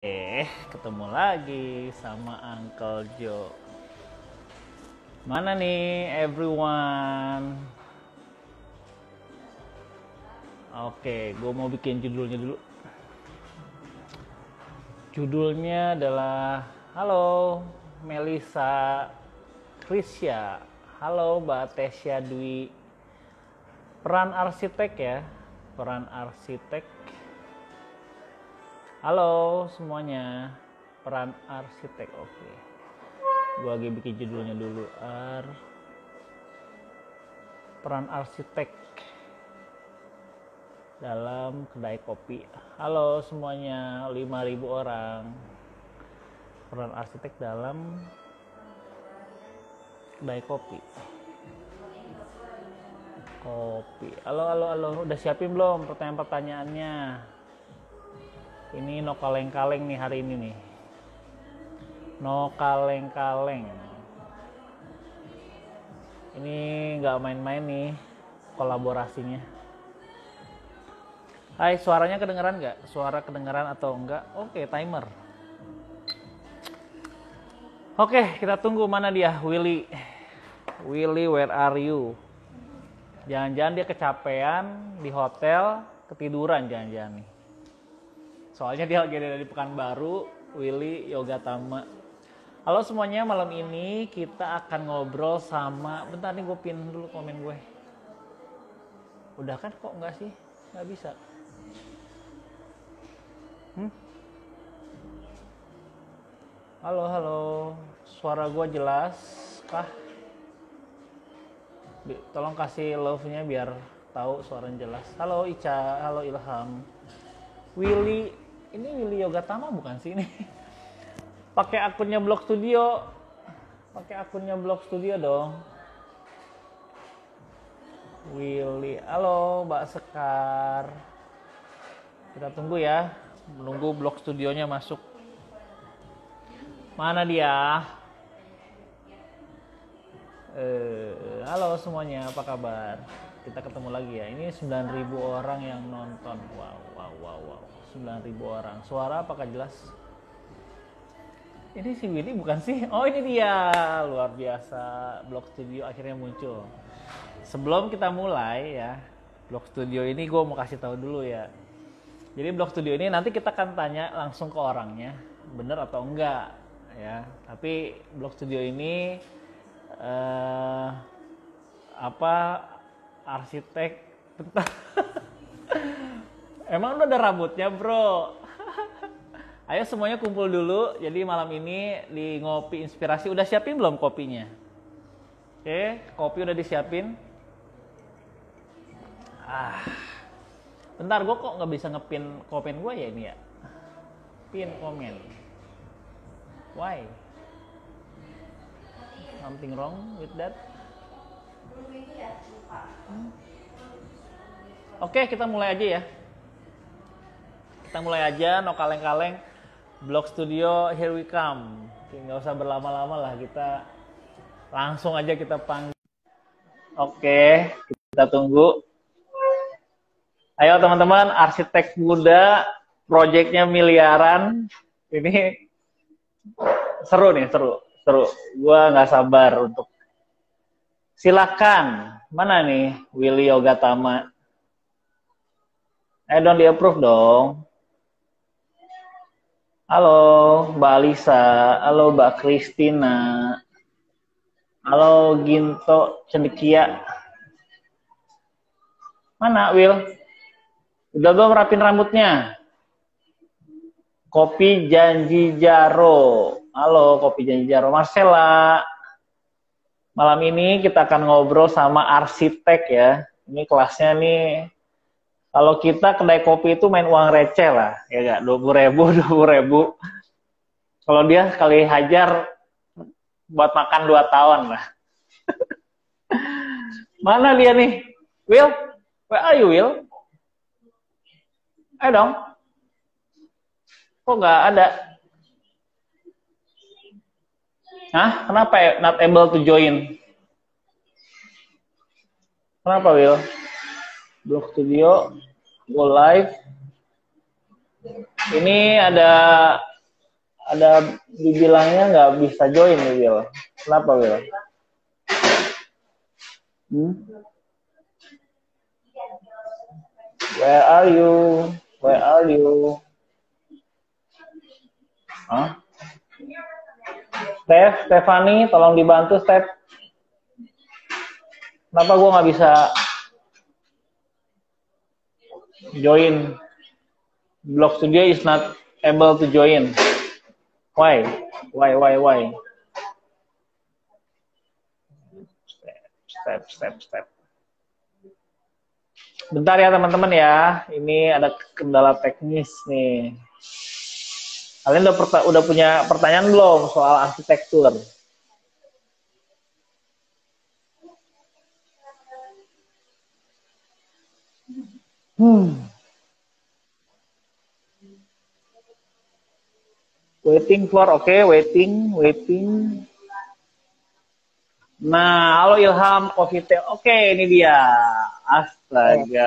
Ketemu lagi sama Uncle Joe. Mana nih everyone? Oke, gue mau bikin judulnya dulu. Judulnya adalah Halo Melisa Krisya. Halo Mbak Tesya Dwi. Peran arsitek ya. Peran arsitek. Halo semuanya, peran arsitek. Oke, gua lagi bikin judulnya dulu. Peran arsitek dalam kedai kopi. Halo semuanya, 5.000 orang. Peran arsitek dalam kedai kopi. Halo. Udah siapin belum pertanyaan-pertanyaannya? Ini no kaleng-kaleng nih hari ini nih. No kaleng-kaleng. Ini nggak main-main nih kolaborasinya. Hai, suaranya kedengeran nggak? Suara kedengeran atau enggak? Oke, timer. Oke, kita tunggu mana dia, Willy. Willy, where are you? Jangan-jangan dia kecapean di hotel, ketiduran jangan-jangan nih. Soalnya dia lagi ada di Pekanbaru, Willy Yogatama. Halo semuanya, malam ini kita akan ngobrol sama... Bentar nih, gue pin dulu komen gue. Udah kan kok enggak sih? Nggak bisa. Halo. Suara gue jelas kah? Tolong kasih love-nya biar tahu suaranya jelas. Halo Ica, halo Ilham. Willy, ini Willy Yogatama bukan sih ini? Pakai akunnya Blog Studio. Pakai akunnya Blog Studio dong. Willy, halo Mbak Sekar. Kita tunggu ya, menunggu Blog Studionya masuk. Mana dia? Halo semuanya, apa kabar? Kita ketemu lagi ya. Ini 9.000 orang yang nonton. Wow. 9.000 orang. Suara apakah jelas? Ini si Willy bukan sih? Oh, ini dia. Luar biasa. Blog Studio akhirnya muncul. Sebelum kita mulai ya, Blog Studio ini gue mau kasih tahu dulu ya. Jadi Blog Studio ini nanti kita akan tanya langsung ke orangnya, bener atau enggak ya. Tapi Blog Studio ini arsitek tentang emang udah ada rambutnya bro. Ayo semuanya kumpul dulu. Jadi malam ini di Ngopi Inspirasi udah siapin belum kopinya? Oke, kopi udah disiapin. Bentar, gue kok nggak bisa ngepin komen gue ya ini ya? Pin komen. Why? Something wrong with that? Oke, kita mulai aja ya. Kita mulai aja, no kaleng-kaleng. Blog Studio, here we come. Nggak usah berlama-lama lah, kita langsung aja kita panggil. Oke, kita tunggu. Ayo teman-teman, arsitek muda, proyeknya miliaran. Ini seru nih, seru. Gua nggak sabar untuk. Silakan, mana nih Willy Yogatama? Dong di approve dong. Halo Mbak Alisa, halo Mbak Kristina, halo Ginto Cendekia. Mana Will? Udah belum rapin rambutnya? Kopi Janji Jaro. Halo Kopi Janji Jaro. Marcella. Malam ini kita akan ngobrol sama arsitek ya. Ini kelasnya nih. Kalau kita kedai kopi itu main uang receh lah, ya nggak? 20.000. Kalau dia sekali hajar buat makan 2 tahun lah. Mana dia nih? Will? Where are you, Will? Ayo dong. Kok nggak ada? Hah? Kenapa not able to join? Kenapa, Will? Blog Studio, go live. Ini ada ada dibilangnya nggak bisa join nih, Will. Kenapa, Will? Where are you? Where are you? Hah? Stephanie, tolong dibantu, Steph. Kenapa gue nggak bisa join? Blog Studio is not able to join. Why? Step. Bentar ya teman-teman ya. Ini ada kendala teknis nih. Kalian udah punya pertanyaan belum soal arsitektur? Waiting for, waiting. Nah, halo Ilham, Coffee Tale. Oke, ini dia. Astaga.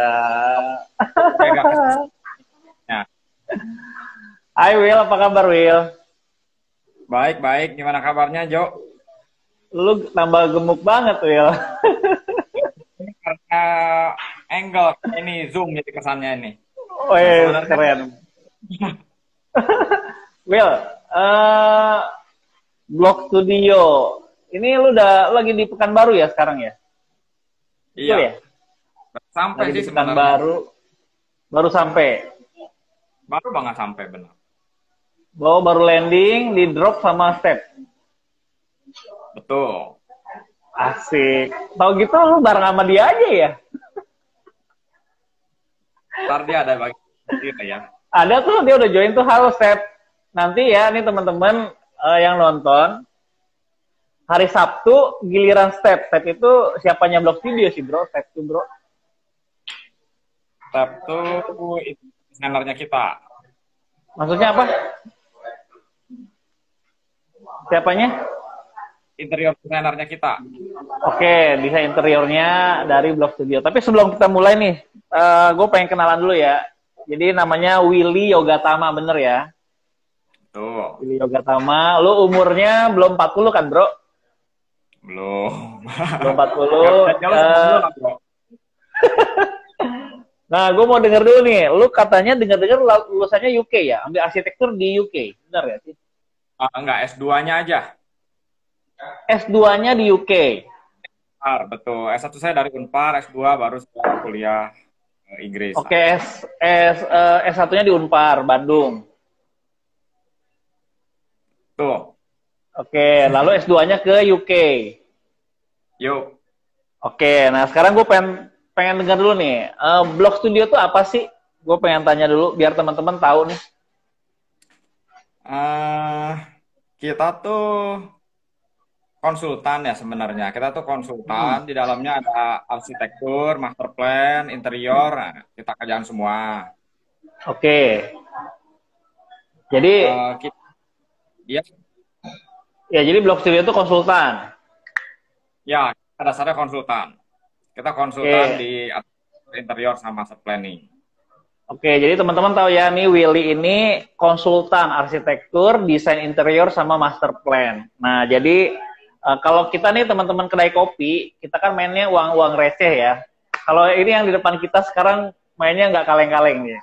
Hai Will, apa kabar Will? Baik. Gimana kabarnya, Jo? Lu tambah gemuk banget, Will. Ini karena angle ini zoom jadi kesannya ini. Oh iya, keren. Will, Blog Studio. Ini lu udah lagi di Pekanbaru ya sekarang ya? Iya. Ya? Sampai lagi sih di Pekanbaru. Baru sampai. Baru banget sampai benar. Baru landing, di drop sama step. Betul. Asik. Tahu gitu lu bareng sama dia aja ya? Ntar dia ada bagi ya. Ada tuh, dia udah join tuh. Halo step. Nanti ya, nih teman-teman yang nonton. Hari Sabtu giliran Step. Step itu siapanya Blog Studio sih, Bro. Step tuh, Bro. Step tuh desainernya kita. Maksudnya apa? Siapanya? Interior desainernya kita. Oke, desain interiornya dari Blog Studio. Tapi sebelum kita mulai nih, gue pengen kenalan dulu ya. Jadi namanya Willy Yogatama, bener ya? Tuh. Willy Yogatama. Lu umurnya belum 40 kan, Bro? Belum. Belum 40. Nah, gue mau denger dulu nih. Lu katanya dengar-dengar lulusannya UK ya? Ambil arsitektur di UK. Benar ya sih? Enggak, S2-nya aja. S2-nya di UK. Betul. S1 saya dari Unpar, S2 baru saya kuliah Inggris. Oke, S1-nya di Unpar, Bandung. Tuh. Oke, lalu S2-nya ke UK. Yuk. Oke, nah sekarang gue pengen dengar dulu nih. Blog Studio itu apa sih? Gue pengen tanya dulu biar teman-teman tahu nih. Kita tuh konsultan ya sebenarnya. Kita tuh konsultan, di dalamnya ada arsitektur, master plan, interior, kita kerjaan semua. Oke. Jadi ya jadi Blog Studio itu konsultan. Ya, pada dasarnya konsultan. Kita konsultan di interior sama master planning. Oke, jadi teman-teman tahu ya, nih Willy ini konsultan arsitektur, desain interior sama master plan. Nah, jadi kalau kita nih teman-teman kedai kopi, kita kan mainnya uang-uang receh ya. Kalau ini yang di depan kita sekarang mainnya nggak kaleng-kaleng nih.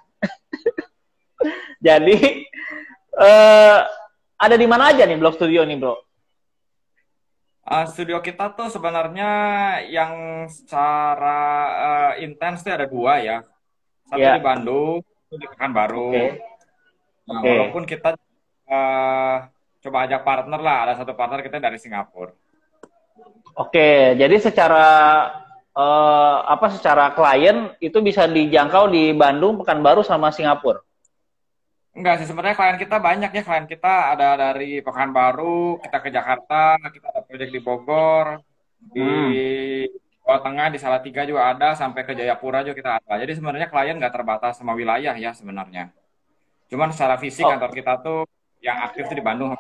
Jadi ada di mana aja nih Blog Studio nih, Bro? Studio kita tuh sebenarnya yang secara intens tuh ada 2 ya. Satu di Bandung, satu di Pekanbaru. Nah, walaupun kita coba ajak partner lah, ada satu partner kita dari Singapura. Oke, jadi secara secara klien itu bisa dijangkau di Bandung, Pekanbaru sama Singapura? Enggak sih, sebenarnya klien kita banyak ya. Klien kita ada dari Pekanbaru, kita ke Jakarta, kita ada proyek di Bogor, di Jawa Tengah, di Salatiga juga ada, sampai ke Jayapura juga kita ada. Jadi sebenarnya klien nggak terbatas sama wilayah ya sebenarnya. Cuman secara fisik kantor kita tuh yang aktif tuh di Bandung.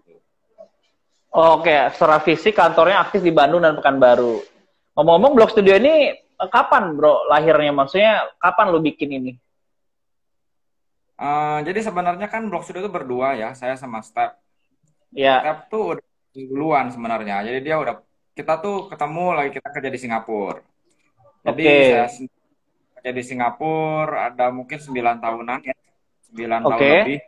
Oke, secara fisik kantornya aktif di Bandung dan Pekanbaru. Ngomong-ngomong, Blog Studio ini kapan, Bro, lahirnya? Maksudnya kapan lo bikin ini? Jadi sebenarnya kan Blog Studio itu berdua ya, saya sama Step. Ya, Step tuh udah duluan sebenarnya. Jadi dia udah kita tuh ketemu lagi kita kerja di Singapura. Jadi oke, saya kerja di Singapura ada mungkin 9 tahunan ya, 9 tahun oke, lebih.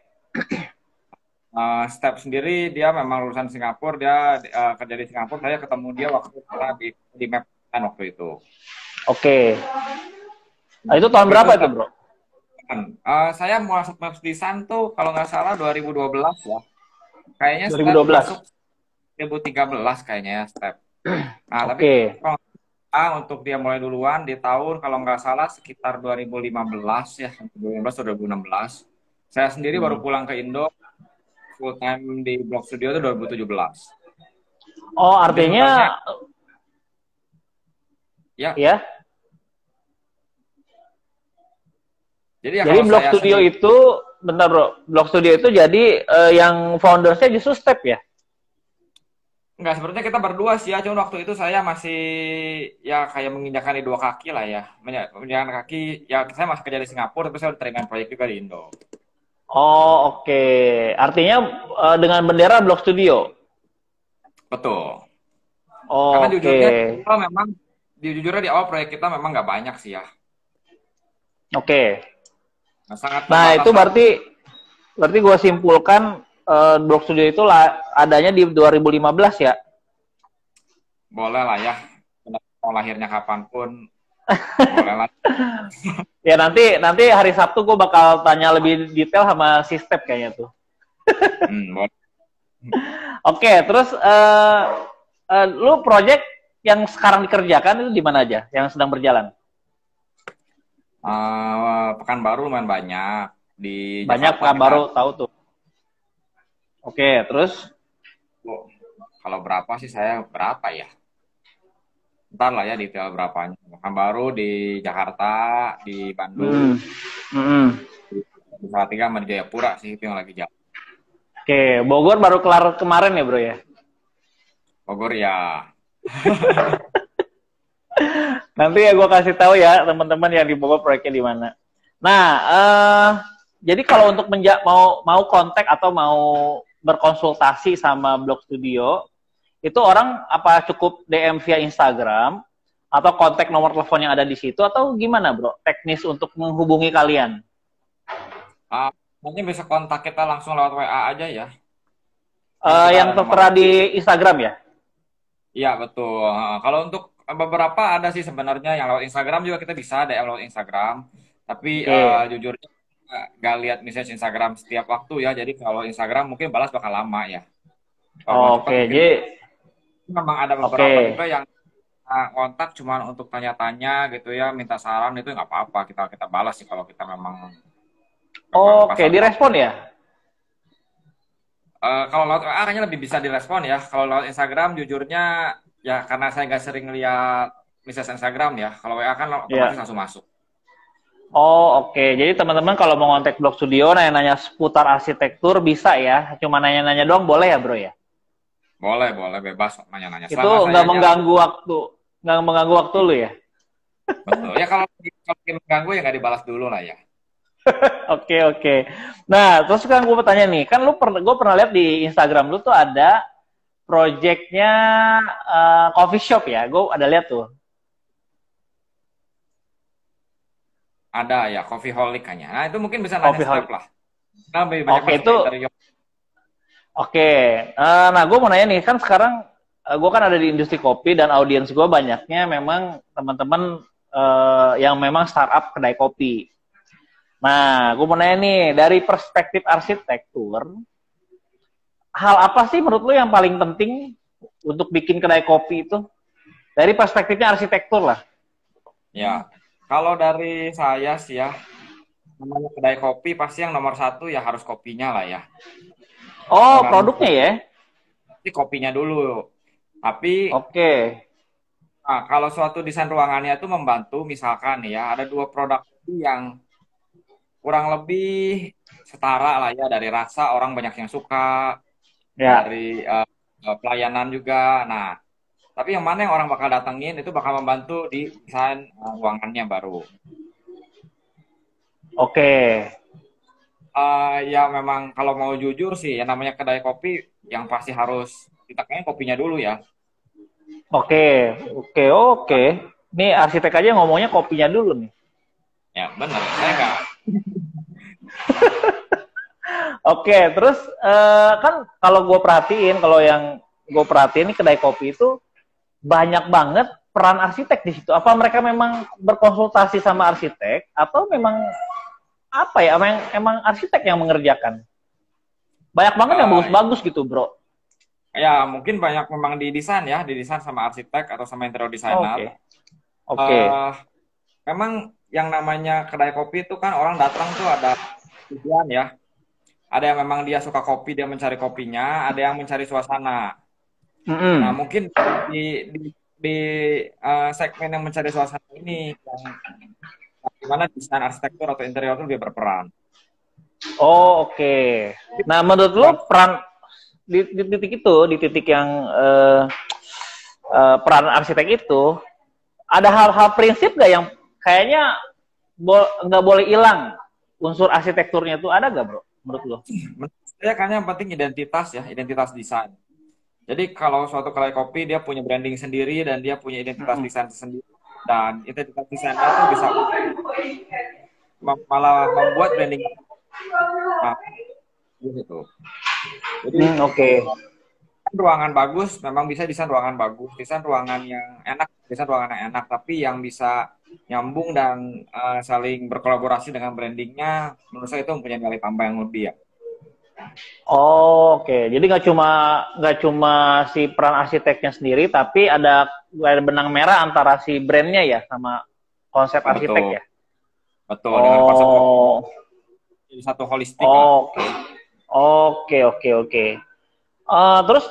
Step sendiri dia memang lulusan Singapura, dia kerja di Singapura. Saya ketemu dia waktu kita di Map kan waktu itu. oke. Nah, itu tahun Waktu itu berapa itu, Step, Bro? saya masuk Maps Design tuh kalau nggak salah 2012 ya. Kayaknya Step 2012. masuk 2013 kayaknya ya Step. Nah, tapi Oke. kalau untuk dia mulai duluan di tahun kalau nggak salah sekitar 2015 ya, 2015 atau 2016. Saya sendiri baru Hmm. pulang ke Indo full time di Blog Studio itu 2017. Oh, Jadi sebenarnya artinya ya, ya. jadi ya Jadi kalau Blog saya Studio sendiri itu, bentar Bro, Blog Studio itu jadi yang foundersnya justru Step ya? nggak sebenarnya kita berdua sih ya, cuma waktu itu saya masih ya kayak menginjakan di dua kaki lah ya, menginjakan kaki ya saya masih kerja di Singapura tapi saya udah terima proyek juga di Indo. Oh, oke. Artinya dengan bendera Blog Studio. Betul. Karena Oke. jujurnya kita memang jujurnya di awal proyek kita memang nggak banyak sih ya. Oke. Nah, sangat Nah, terbatas itu lah. berarti gue simpulkan Blog Studio itu adanya di 2015 ya. Boleh lah ya. Mau lahirnya kapanpun boleh lah. Ya nanti hari Sabtu gue bakal tanya lebih detail sama si Step kayaknya tuh. Boleh. Oke, terus lu project yang sekarang dikerjakan itu di mana aja yang sedang berjalan? Pekanbaru lumayan banyak di Banyak Jakarta kan kita. baru tahu tuh. Oke, terus Oh, kalau berapa sih saya berapa ya? Ntar lah ya detail berapanya. Pekanbaru di Jakarta, di Bandung, mm, mm. di Salatiga sama di Jayapura sih itu yang lagi jalan. Oke, Bogor baru kelar kemarin ya, Bro ya. Bogor ya. Nanti ya gue kasih tahu ya teman-teman yang di Bogor proyeknya di mana. Nah, jadi kalau untuk mau kontak atau mau berkonsultasi sama Blog Studio, itu orang apa cukup DM via Instagram atau kontak nomor telepon yang ada di situ atau gimana, Bro? Teknis untuk menghubungi kalian? Nanti bisa kontak kita langsung lewat WA aja ya. Yang Ada nomor. tertera di Instagram ya? Iya betul. Kalau untuk beberapa ada sih sebenarnya yang lewat Instagram juga kita bisa DM lewat Instagram. Tapi Oke. jujur nggak lihat message Instagram setiap waktu ya. Jadi kalau Instagram mungkin balas bakal lama ya. Kalau mau cepat Oke, mungkin jadi memang ada oke. beberapa juga yang kontak cuma untuk tanya-tanya gitu ya, minta saran itu nggak apa-apa. Kita balas sih kalau kita memang pas Oke, direspon ya? kalau lewat WA kayaknya lebih bisa direspon ya. Kalau lewat Instagram jujurnya ya karena saya nggak sering lihat message Instagram ya. Kalau WA kan otomatis Ya. langsung masuk. Oh, oke. Jadi teman-teman kalau mau kontak Blog Studio nanya-nanya seputar arsitektur bisa ya. Cuma nanya-nanya doang boleh ya, Bro ya? Boleh, boleh bebas nanya-nanya. Itu Selama nggak sayanya mengganggu waktu, nggak mengganggu waktu lu ya? betul. Ya kalau mengganggu ya nggak dibalas dulu lah ya. Oke, oke. Nah, terus sekarang gue bertanya nih, kan gue pernah lihat di Instagram lu tuh ada projectnya coffee shop ya? Gue ada lihat tuh. Ada ya coffee holic kayaknya. Nah itu mungkin bisa nanya Coffee Step hall. lah. Nah, lebih banyak Oke, masuk ke itu interior. oke. Nah, gue mau nanya nih, kan sekarang gue kan ada di industri kopi dan audiens gue banyaknya memang teman-teman yang memang startup kedai kopi. Nah, gue mau nanya nih, dari perspektif arsitektur, hal apa sih menurut lu yang paling penting untuk bikin kedai kopi itu? Dari perspektifnya arsitektur lah. Ya, kalau dari saya sih ya, namanya kedai kopi pasti yang nomor satu ya harus kopinya lah ya. Oh, Dengan produknya ya? pasti kopinya dulu. Tapi Oke. kalau suatu desain ruangannya itu membantu, misalkan ya ada dua produk yang kurang lebih setara lah ya dari rasa orang banyak yang suka, Ya. dari pelayanan juga. Nah, tapi yang mana yang orang bakal datengin itu bakal membantu di desain ruangannya baru. Oke. Ya memang kalau mau jujur sih, yang namanya kedai kopi yang pasti harus ditekani kopinya dulu ya. Oke, oke. Ini arsitek aja ngomongnya kopinya dulu nih. Ya benar, saya nggak. Oke, terus kan kalau gue perhatiin, kalau yang gue perhatiin ini kedai kopi itu banyak banget peran arsitek di situ. Apa mereka memang berkonsultasi sama arsitek atau memang apa ya? Emang arsitek yang mengerjakan? Banyak banget yang eh, bagus-bagus gitu, bro. Ya mungkin banyak memang didesain ya, didesain sama arsitek atau sama interior designer. Oke, oke. eh Memang yang namanya kedai kopi itu kan orang datang tuh ada tujuan ya. Ada yang memang dia suka kopi, dia mencari kopinya, ada yang mencari suasana. Nah, Mm-mm. mungkin di segmen yang mencari suasana ini, yang dimana desain arsitektur atau interior itu dia berperan. Oh, oke. Nah, menurut lo Nah, peran di titik itu, di titik yang peran arsitek itu, ada hal-hal prinsip gak yang kayaknya nggak boleh hilang unsur arsitekturnya itu ada gak, bro? Menurut lo? menurut saya kan yang penting identitas ya, identitas desain. Jadi kalau suatu kedai kopi dia punya branding sendiri dan dia punya identitas Mm-mm. desain sendiri dan identitas desainnya itu bisa malah membuat branding gitu. Jadi Oke. ruangan bagus memang bisa desain ruangan bagus, desain ruangan yang enak, desain ruangan yang enak, tapi yang bisa nyambung dan saling berkolaborasi dengan brandingnya, menurut saya itu mempunyai nilai tambah yang lebih ya. Oh, oke. Jadi nggak cuma si peran arsiteknya sendiri, tapi ada benang merah antara si brandnya ya sama konsep Oh, arsitek betul, ya. betul dengan konsep Oh, jadi satu holistik lah. oke, oke. Terus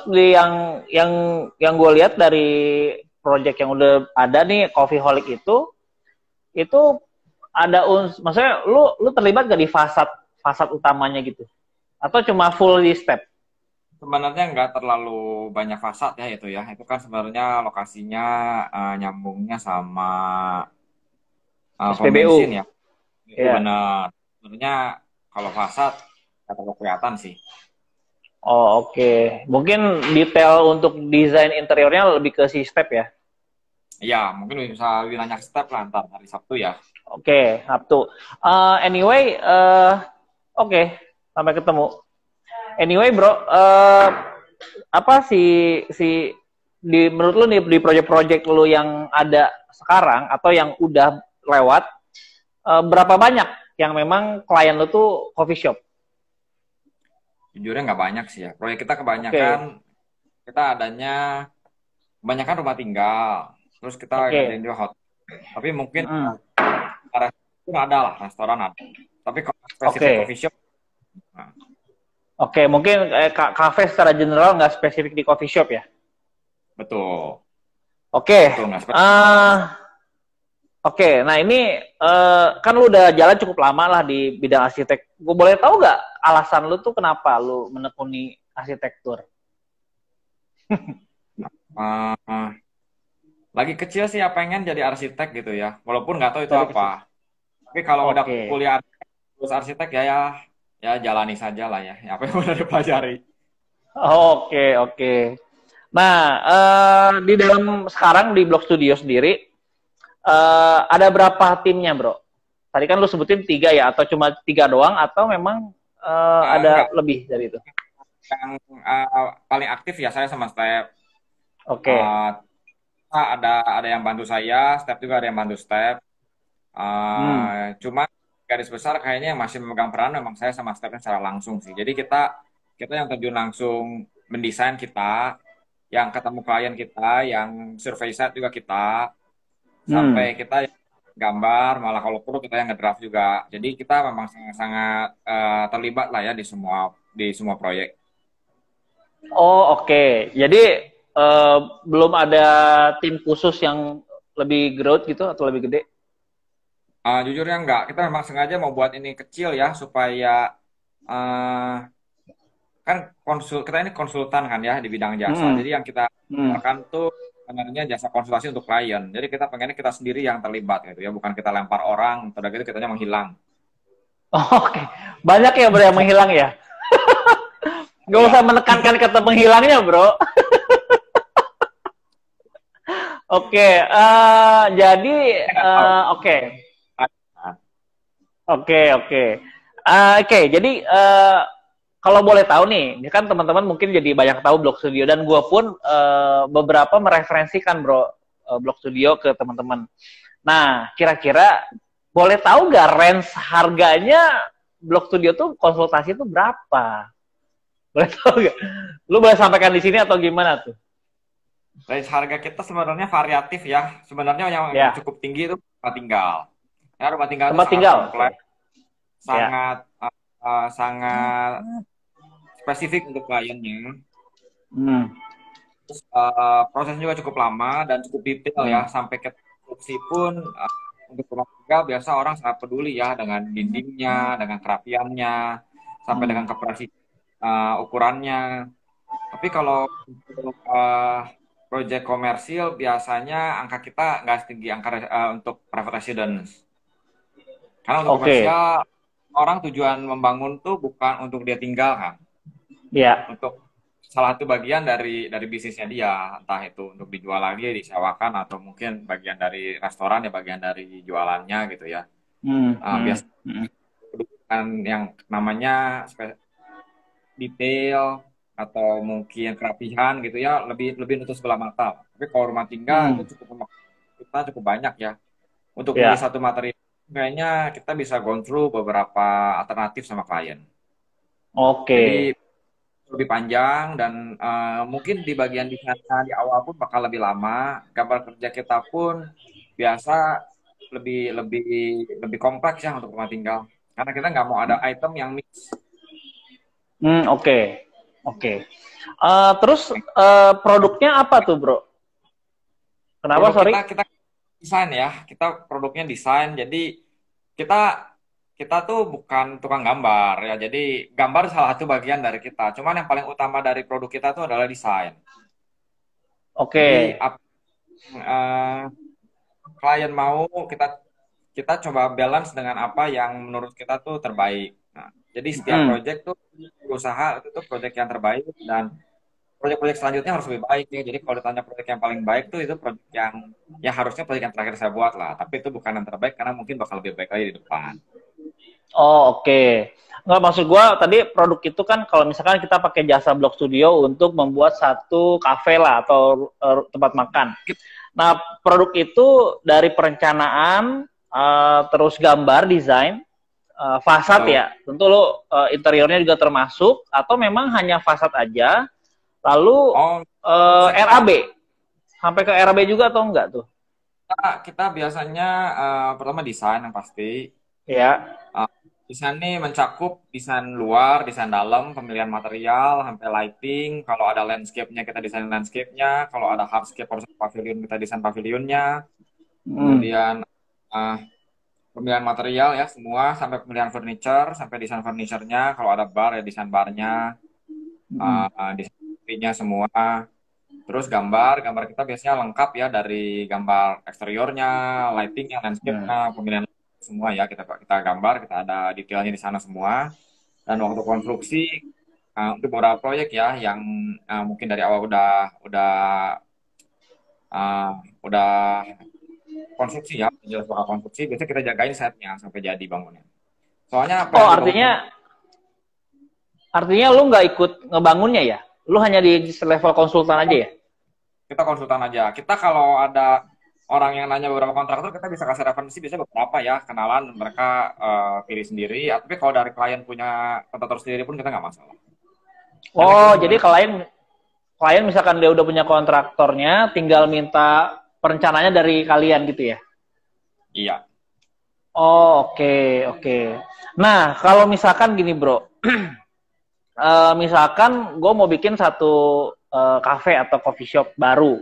yang gue lihat dari project yang udah ada nih Coffee Holic itu ada maksudnya lu terlibat gak di fasad fasad utamanya gitu? Atau cuma full di step? Sebenarnya nggak terlalu banyak fasad ya itu ya. Itu kan sebenarnya lokasinya nyambungnya sama pom bensin SPBU. ya. Itu Ya. benar. Sebenarnya kalau fasad nggak terlalu kelihatan sih. Oh, oke. Mungkin detail untuk desain interiornya lebih ke si step ya. Ya, mungkin bisa lebih banyak step lah ntar hari Sabtu ya. Oke, Sabtu. Anyway, oke. Sampai ketemu. Anyway, bro, apa si menurut lu nih di project-project lu yang ada sekarang atau yang udah lewat, berapa banyak yang memang klien lu tuh coffee shop? Jujurnya nggak banyak sih ya. Proyek kita kebanyakan, Oke, kita adanya kebanyakan rumah tinggal. Terus kita oke. ngadain juga hotel. Tapi mungkin Mm. restoran ada lah, restoran ada. Tapi kalau spesifik Oke, coffee shop, nah, oke. Mungkin kafe secara general nggak spesifik di coffee shop ya? betul. Oke. Betul, nggak spesifik. Ah, Oke, nah ini kan lu udah jalan cukup lama lah di bidang arsitek. Gue boleh tahu nggak alasan lu tuh kenapa lu menekuni arsitektur? Eh, Lagi kecil sih ya pengen jadi arsitek gitu ya. Walaupun nggak tahu itu Dari kecil. apa. Tapi kalau udah Oke, kuliah terus arsitek ya jalani saja lah ya. Apa yang udah dipelajari. oke. Nah, di dalam sekarang di Blog Studio sendiri ada berapa timnya, bro? Tadi kan lu sebutin 3 ya, atau cuma 3 doang, atau memang ada Enggak, lebih dari itu? yang paling aktif ya saya sama Step. Oke. Eh, ada yang bantu saya, Step juga ada yang bantu Step. Hmm. Cuma garis besar kayaknya yang masih memegang peran memang saya sama Stepnya secara langsung sih. Jadi kita yang terjun langsung mendesain kita, yang ketemu klien kita, yang survei site juga kita, sampai Hmm. kita yang gambar, malah kalau perlu kita yang ngedraft juga. Jadi kita memang sangat-sangat terlibat lah ya di semua proyek. Oh, oke. Jadi belum ada tim khusus yang lebih growth gitu atau lebih gede? Jujurnya enggak, kita memang sengaja mau buat ini kecil ya supaya eh, kan kita ini konsultan kan ya di bidang jasa. Hmm. Jadi yang kita Hmm. tawarkan tuh sebenarnya jasa konsultasi untuk klien. Jadi kita pengennya kita sendiri yang terlibat gitu ya, bukan kita lempar orang, udah gitu kitanya menghilang. Oh, oke. Banyak ya bro yang menghilang ya. Gak usah menekankan kata menghilangnya bro. Oke, jadi oke. Oke, jadi kalau boleh tahu nih, ini kan teman-teman mungkin jadi banyak tahu Blog Studio dan gue pun beberapa mereferensikan bro Blog Studio ke teman-teman. Nah, kira-kira boleh tahu gak range harganya Blog Studio tuh konsultasi tuh berapa? Boleh tahu gak? Lu boleh sampaikan di sini atau gimana tuh? Range harga kita sebenarnya variatif ya. Sebenarnya yang cukup tinggi itu tempat tinggal. Ya, rumah tinggal tempat itu tinggal. Kompleks, sangat spesifik untuk kliennya. Terus, prosesnya juga cukup lama dan cukup detail ya, sampai ke konstruksi pun untuk rumah tinggal biasa orang sangat peduli ya dengan dindingnya, dengan kerapiannya, sampai dengan ukurannya. Tapi kalau untuk proyek komersil biasanya angka kita nggak setinggi angka untuk private residence. Karena untuk komersial orang tujuan membangun tuh bukan untuk dia tinggal kan. Iya. Untuk salah satu bagian dari bisnisnya dia, entah itu untuk dijual lagi, disewakan, atau mungkin bagian dari restoran ya, bagian dari jualannya gitu ya. Biasanya yang namanya detail atau mungkin kerapihan gitu ya, lebih nutup sebelah mata. Tapi kalau rumah tinggal itu kita cukup banyak ya. Untuk beli satu materi kayaknya kita bisa go through beberapa alternatif sama klien. Jadi lebih panjang dan mungkin di bagian desainnya di awal pun bakal lebih lama. Gambar kerja kita pun biasa lebih kompleks ya untuk rumah tinggal. Karena kita nggak mau ada item yang mix. Oke. Terus produknya apa tuh bro? Kenapa Kita desain ya. Kita produknya desain. Jadi kita tuh bukan tukang gambar ya, jadi gambar salah satu bagian dari kita. Cuman yang paling utama dari produk kita tuh adalah desain. Jadi klien mau kita coba balance dengan apa yang menurut kita tuh terbaik. Nah, jadi setiap proyek tuh berusaha itu tuh proyek yang terbaik dan proyek-proyek selanjutnya harus lebih baik ya. Jadi kalau ditanya proyek yang paling baik tuh itu proyek yang ya harusnya proyek yang terakhir saya buat lah. Tapi itu bukan yang terbaik karena mungkin bakal lebih baik lagi di depan. Nggak, maksud gue tadi produk itu kan kalau misalkan kita pakai jasa Blog Studio untuk membuat satu kafe lah atau tempat makan. Nah, produk itu dari perencanaan, terus gambar, desain, fasad ya. Tentu lo interiornya juga termasuk atau memang hanya fasad aja. Lalu RAB. Sampai ke RAB juga atau enggak tuh? Kita biasanya pertama desain yang pasti. Ya. Desain ini mencakup desain luar, desain dalam, pemilihan material, sampai lighting. Kalau ada landscape-nya, kita desain landscape-nya. Kalau ada hardscape pavilion, kita desain pavilionnya. Kemudian pemilihan material ya semua, sampai pemilihan furniture, sampai desain furniture-nya. Kalau ada bar ya desain barnya, desainnya semua. Terus gambar kita biasanya lengkap ya, dari gambar eksteriornya, lighting-nya, landscape-nya, pemilihan semua ya kita gambar, kita ada detailnya di sana semua. Dan waktu konstruksi untuk beberapa proyek ya yang mungkin dari awal udah konstruksi ya, jelas bakal konstruksi, biasanya kita jagain setnya sampai jadi bangunnya. Soalnya artinya lu nggak ikut ngebangunnya ya? Lu hanya di level konsultan aja ya? Kita konsultan aja. Kita kalau ada orang yang nanya beberapa kontraktor, kita bisa kasih referensi, biasanya beberapa ya, kenalan, mereka pilih sendiri. Tapi kalau dari klien punya kontraktor sendiri pun kita nggak masalah. Jadi klien misalkan dia udah punya kontraktornya, tinggal minta perencanaannya dari kalian gitu ya? Iya. Oke. Nah, kalau misalkan gini bro, misalkan gue mau bikin satu cafe atau coffee shop baru.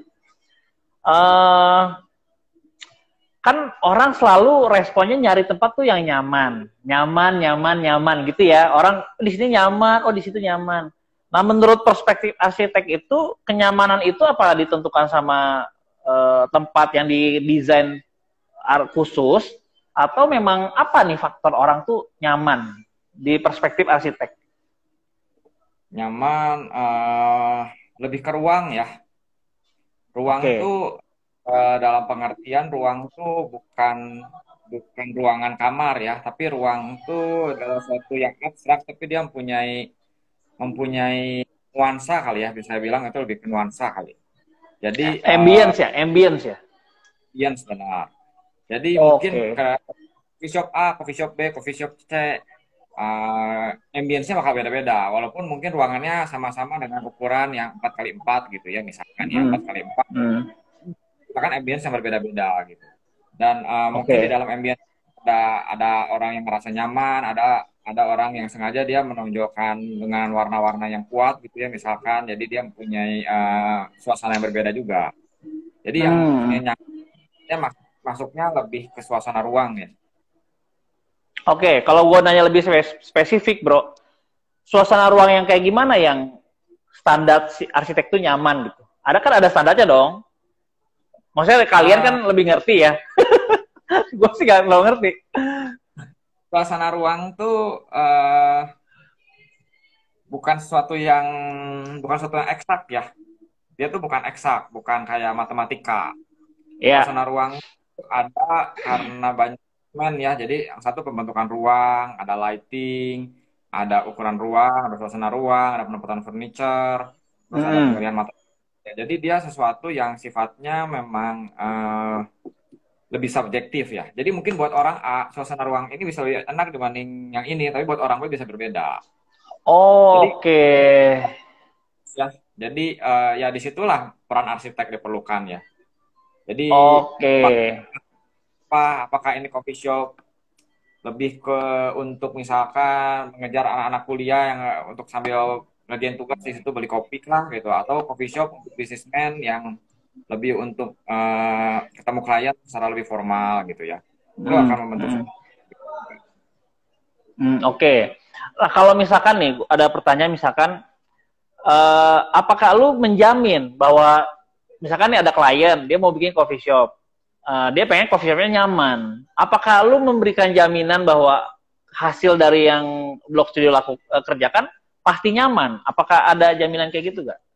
Kan orang selalu responnya nyari tempat tuh yang nyaman gitu ya. Orang di sini nyaman, di situ nyaman. Nah, menurut perspektif arsitek itu, kenyamanan itu apa ditentukan sama tempat yang didesain khusus atau memang apa nih faktor orang tuh nyaman? di perspektif arsitek? Nyaman, lebih ke ruang ya. Ruang Oke. tuh dalam pengertian ruang tuh bukan bukan ruangan kamar ya, tapi ruang tuh adalah sesuatu yang abstrak, tapi dia mempunyai mempunyai nuansa kali ya, bisa bilang itu lebih ke nuansa kali. Jadi Ambience ya. ambience benar. Jadi mungkin Oke. ke coffee shop A, coffee shop B, coffee shop C, ambience-nya bakal beda-beda. Walaupun mungkin ruangannya sama-sama dengan ukuran yang 4x4 gitu ya, misalkan ya Hmm. 4x4. Hmm. Kita kan ambience yang berbeda-beda gitu. Dan mungkin di Oke. dalam ambience ada orang yang merasa nyaman, ada orang yang sengaja dia menonjolkan dengan warna-warna yang kuat gitu ya, misalkan. Jadi dia mempunyai suasana yang berbeda juga. Jadi yang Hmm. punya dia masuknya lebih ke suasana ruang ya. Oke, kalau gue nanya lebih spesifik, bro, suasana ruang yang kayak gimana yang standar si arsitek tuh nyaman gitu? Ada kan ada standarnya dong. Maksudnya kalian kan Eh, lebih ngerti ya. Gue sih gak terlalu ngerti. Suasana ruang tuh bukan bukan sesuatu yang eksak ya. Dia tuh bukan eksak, bukan kayak matematika. Ya, Suasana ruang itu ada karena banyak elemen ya. Jadi yang satu pembentukan ruang, ada lighting, ada ukuran ruang, ada suasana ruang, ada penempatan furniture, terus ada mm-mm. pemilihan material. Ya, jadi dia sesuatu yang sifatnya memang lebih subjektif ya. Jadi mungkin buat orang A, suasana ruang ini bisa lebih enak dibanding yang ini, tapi buat orang B bisa berbeda. Jadi Oke, ya, jadi ya disitulah peran arsitek diperlukan ya. Jadi oke. apakah ini coffee shop lebih ke untuk misalkan mengejar anak-anak kuliah yang untuk sambil ngerjain tugas di situ beli kopi lah gitu, atau coffee shop untuk businessman yang lebih untuk ketemu klien secara lebih formal gitu ya. Itu akan Mm, membentuk. mm, oke. Nah, kalau misalkan nih ada pertanyaan, misalkan apakah lu menjamin bahwa misalkan nih ada klien dia mau bikin coffee shop, dia pengen coffee shopnya nyaman, apakah lu memberikan jaminan bahwa hasil dari yang Blok Studio kerjakan pasti nyaman? Apakah ada jaminan kayak gitu gak?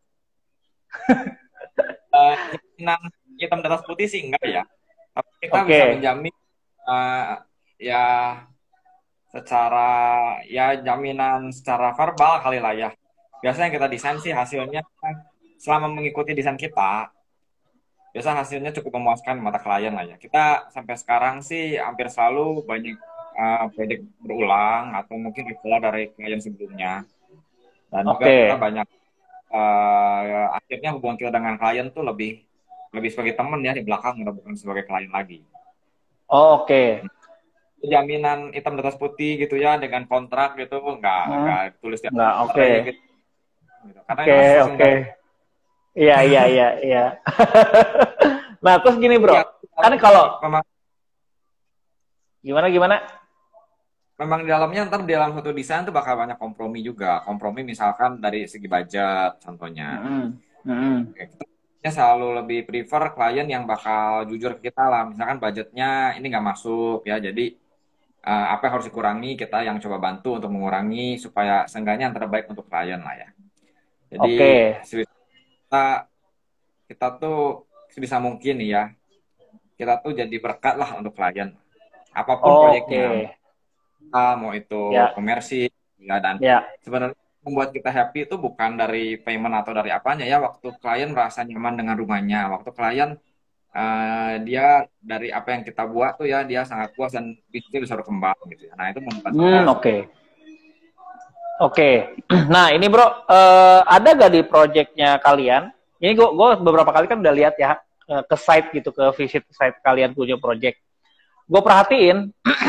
Jaminan hitam di atas putih sih enggak ya. Tapi kita bisa Oke. menjamin eh, ya secara ya jaminan secara verbal kali lah ya. Biasanya kita desain sih hasilnya selama mengikuti desain kita, biasa hasilnya cukup memuaskan di mata klien lah ya. Kita sampai sekarang sih hampir selalu banyak proyek berulang atau mungkin referral dari klien sebelumnya. Dan juga kita Oke. banyak akhirnya hubungan kita dengan klien tuh lebih lebih sebagai teman ya di belakang, udah bukan sebagai klien lagi. Oke. Jaminan hitam di atas putih gitu ya dengan kontrak gitu Hmm. nggak tulis di Nggak, oke. baterai gitu. Karena Oke, itu kan sesuatu yang oke. Iya, iya, iya, iya. Nah, terus gini, bro. ya, Kan kalau memang gimana gimana? memang di dalamnya ntar di dalam satu desain tuh bakal banyak kompromi juga. Kompromi misalkan dari segi budget contohnya. Mm-mm. Mm-mm. Oke, kita selalu lebih prefer klien yang bakal jujur ke kita lah. Misalkan budgetnya ini nggak masuk ya, jadi apa yang harus dikurangi kita yang coba bantu untuk mengurangi supaya seenggaknya yang terbaik untuk klien lah ya. Jadi Oke. kita kita tuh sebisa mungkin nih ya, kita tuh jadi berkat lah untuk klien. Apapun proyeknya, Oke. mau itu Ya, komersil ya, dan ya. sebenarnya membuat kita happy itu bukan dari payment atau dari apanya ya, waktu klien merasa nyaman dengan rumahnya, waktu klien dia dari apa yang kita buat tuh ya dia sangat puas dan bisnisnya bisa berkembang gitu ya. Nah itu membuat kita Oke. Oke. Nah, ini bro, ada gak di projectnya kalian? Ini gue beberapa kali kan udah lihat ya, ke site gitu, ke visit site kalian punya project. Gue perhatiin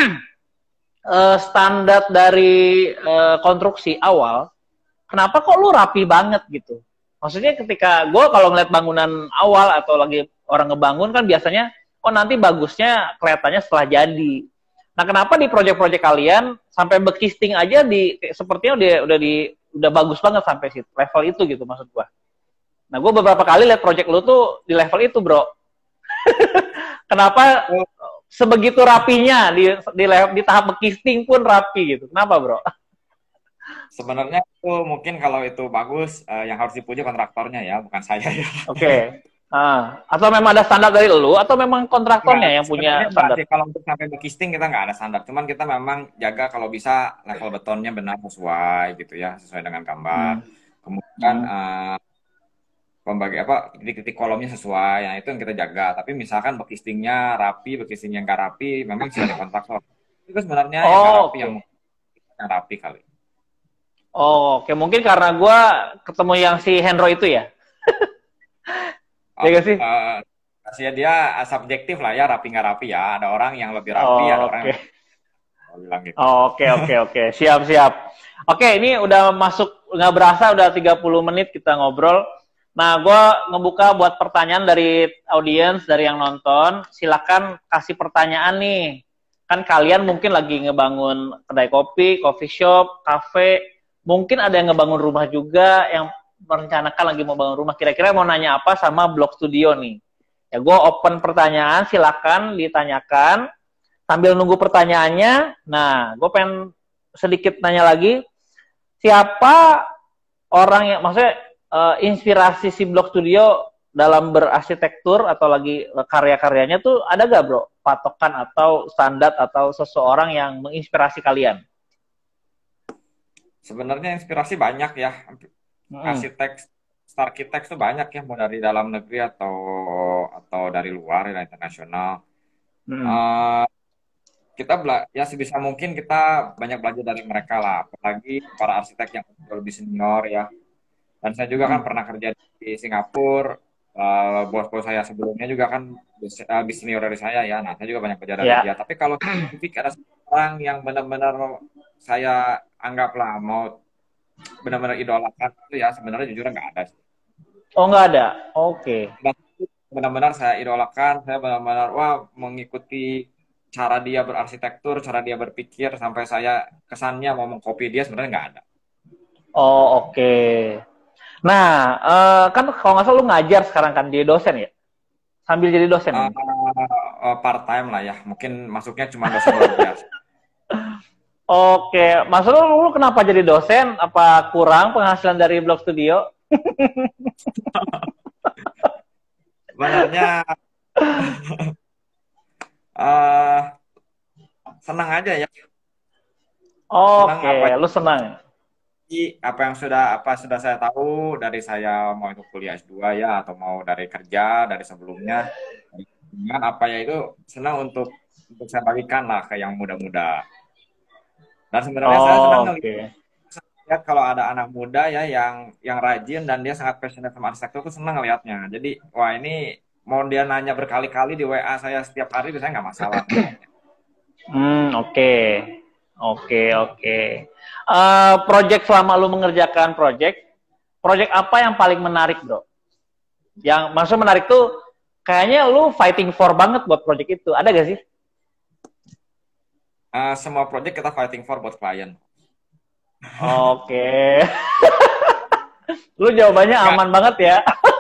standar dari konstruksi awal, kenapa kok lu rapi banget gitu? Maksudnya ketika gue kalau ngeliat bangunan awal atau lagi orang ngebangun kan biasanya, oh nanti bagusnya kelihatannya setelah jadi. Nah kenapa di proyek-proyek kalian sampai bekisting aja di sepertinya udah bagus banget sampai situ, level itu gitu maksud gue. Nah gue beberapa kali liat proyek lu tuh di level itu bro. Kenapa sebegitu rapinya di tahap bekisting pun rapi gitu. Kenapa, Bro? Sebenarnya itu mungkin kalau itu bagus, yang harus dipuji kontraktornya ya, bukan saya ya. Oke. Atau memang ada standar dari lu atau memang kontraktornya Enggak, yang punya sebenarnya enggak standar? sih. Kalau untuk sampai bekisting kita nggak ada standar. Cuman kita memang jaga kalau bisa level betonnya benar sesuai gitu ya, sesuai dengan gambar. Hmm. Kemudian Hmm. pembagi apa titik-titik kolomnya sesuai. Nah itu yang kita jaga. Tapi misalkan bekistingnya rapi, bekistingnya nggak rapi, memang sudah di kontraktor. Itu sebenarnya yang nggak Oh, rapi, oke. yang rapi kali. Oh, oke. Mungkin karena gue ketemu yang si Hendro itu ya? Oh, Ya gak sih? ya dia subjektif lah ya, rapi nggak rapi ya. Ada orang yang lebih rapi, ada Oh, orang oke. yang bilang gitu. Oh, oke. Siap. Oke, ini udah masuk, nggak berasa udah 30 menit kita ngobrol. Nah, gue ngebuka buat pertanyaan dari audiens, dari yang nonton. Silakan kasih pertanyaan nih. Kan kalian mungkin lagi ngebangun kedai kopi, coffee shop, cafe. Mungkin ada yang ngebangun rumah juga, yang merencanakan lagi mau bangun rumah. Kira-kira mau nanya apa sama Blog Studio nih? Ya, gue open pertanyaan, silakan ditanyakan. Sambil nunggu pertanyaannya, nah, gue pengen sedikit nanya lagi, siapa orang yang, maksudnya inspirasi si Blog Studio dalam berarsitektur atau lagi karya-karyanya tuh ada gak, Bro? Patokan atau standar atau seseorang yang menginspirasi kalian? Sebenarnya inspirasi banyak ya. Arsitek, arsitek tuh banyak ya, mau dari dalam negeri atau dari luar ya, internasional. Kita ya sebisa mungkin kita banyak belajar dari mereka lah, apalagi para arsitek yang lebih senior ya. Dan saya juga kan pernah kerja di Singapura, bos-bos saya sebelumnya juga kan lebih senior dari saya ya. Nah, saya juga banyak belajar dari dia. Tapi kalau spesifik ada orang yang benar-benar saya anggaplah mau benar-benar idolakan itu ya, sebenarnya jujur nggak ada sih. Oh, nggak ada? Oke. Benar-benar saya idolakan, saya benar-benar mengikuti cara dia berarsitektur, cara dia berpikir, sampai saya kesannya mau mengcopy dia, sebenarnya nggak ada. Oh, oke. Nah, kan kalau nggak salah lu ngajar sekarang kan, jadi dosen ya? Sambil jadi dosen ini? Part time lah ya, mungkin masuknya cuma dosen luar biasa. Oke, maksud lu kenapa jadi dosen? Apa kurang penghasilan dari Blog Studio? Sebenarnya senang aja ya. Oke, lu senang. Apa yang sudah saya tahu dari saya mau itu kuliah S2 ya, atau mau dari kerja dari sebelumnya, dengan apa ya itu senang untuk saya bagikan lah ke yang muda-muda. Dan sebenarnya saya senang ngelihat kalau ada anak muda ya yang rajin dan dia sangat passionate sama arsitektur, tuh senang ngelihatnya. Jadi wah, ini mau dia nanya berkali-kali di WA saya setiap hari, saya nggak masalah. Oke. Project selama lu mengerjakan project apa yang paling menarik, Bro? Yang maksud menarik tuh kayaknya lu fighting for banget buat project itu. Ada gak sih? Semua project kita fighting for buat klien. Oke. Lu jawabannya aman banget ya.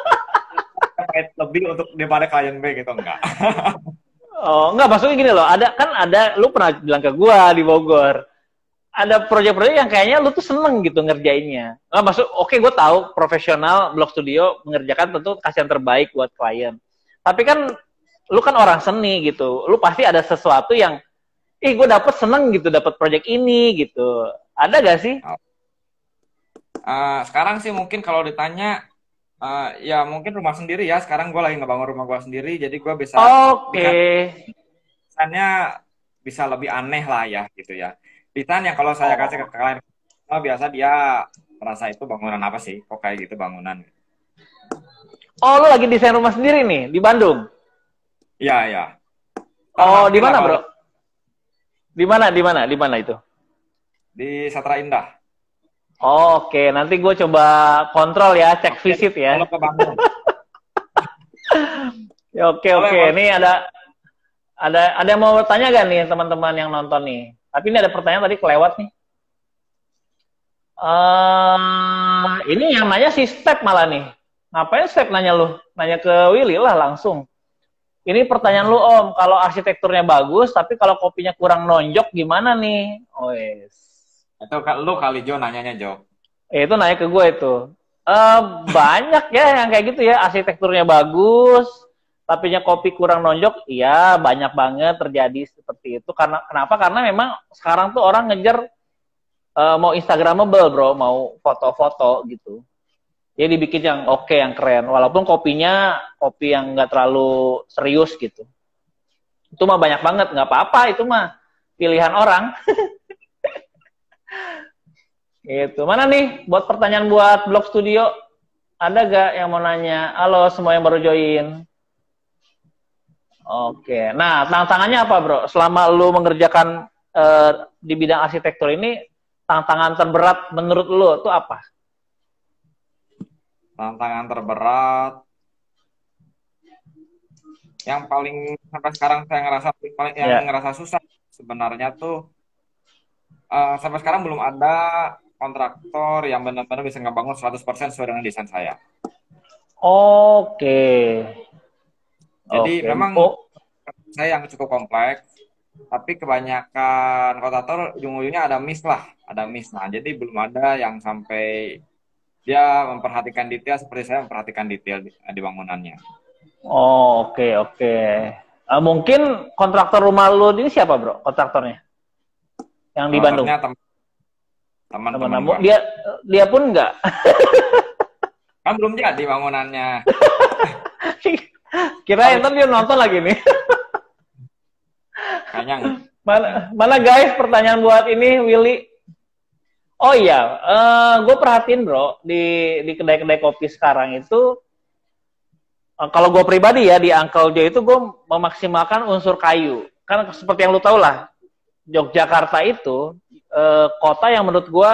Lebih untuk daripada klien B gitu, enggak. Oh, enggak, maksudnya gini loh, ada lu pernah bilang ke gua di Bogor. Ada proyek-proyek yang kayaknya lu tuh seneng gitu ngerjainnya. Enggak, maksud oke, gue tahu profesional Blog Studio mengerjakan tentu kasih yang terbaik buat klien. Tapi kan lu kan orang seni gitu. Lu pasti ada sesuatu yang gue dapet seneng gitu, dapet proyek ini gitu. Ada gak sih? Sekarang sih mungkin kalau ditanya, ya mungkin rumah sendiri ya. Sekarang gue lagi ngebangun rumah gue sendiri, jadi gue bisa desainnya bisa lebih aneh lah ya gitu ya. Desain yang kalau saya kasih ke klien, biasa dia merasa itu bangunan apa sih? Kok kayak gitu bangunan? Oh, lu lagi desain rumah sendiri nih di Bandung? Iya. Oh, di mana, Bro? Di mana itu? Di Satra Indah. Oh, oke. Nanti gue coba kontrol ya, cek visit ya. Kalau ke Bandung. Oke. Ini ada yang mau bertanya gak nih teman-teman yang nonton nih? Tapi ini ada pertanyaan tadi kelewat nih. Ini yang nanya si Step malah nih. Ngapain Step nanya lu? Nanya ke Willy lah langsung. Ini pertanyaan lu Om, kalau arsitekturnya bagus, tapi kalau kopinya kurang nonjok gimana nih? Oh yes. Itu lu kali Jo nanyanya Jo. Itu nanya ke gue itu. Banyak ya yang kayak gitu ya, arsitekturnya bagus, tapinya kopi kurang nonjok, iya banyak banget terjadi seperti itu. Karena kenapa? Karena memang sekarang tuh orang ngejar mau Instagramable bro, mau foto-foto gitu. Jadi dibikin yang oke, yang keren. Walaupun kopinya kopi yang nggak terlalu serius gitu. Itu mah banyak banget, nggak apa-apa itu mah pilihan orang. Gitu. Mana nih buat pertanyaan buat Blog Studio? Ada gak yang mau nanya? Halo semua yang baru join. Oke. Nah, tantangannya apa bro? Selama lu mengerjakan di bidang arsitektur ini, tantangan terberat menurut lu itu apa? Tantangan terberat yang paling sampai sekarang saya ngerasa paling yang ngerasa susah sebenarnya tuh sampai sekarang belum ada kontraktor yang benar-benar bisa ngebangun 100% sesuai dengan desain saya. Oke. Jadi memang saya yang cukup kompleks, tapi kebanyakan kontraktor ujung-ujungnya ada miss lah, ada miss. Nah, jadi belum ada yang sampai dia memperhatikan detail seperti saya memperhatikan detail di bangunannya. Oh, oke. Mungkin kontraktor rumah lu ini siapa bro? Kontraktornya? Yang di Bandung? Teman-teman. Dia pun enggak? Kan belum jadi bangunannya. Kirain ntar dia nonton lagi nih. Kayaknya mana guys pertanyaan buat ini Willy? Oh iya, gue perhatiin bro di kedai-kedai kopi sekarang itu, kalau gue pribadi ya di Uncle Joe itu gue memaksimalkan unsur kayu. Kan seperti yang lu tau lah, Yogyakarta itu kota yang menurut gue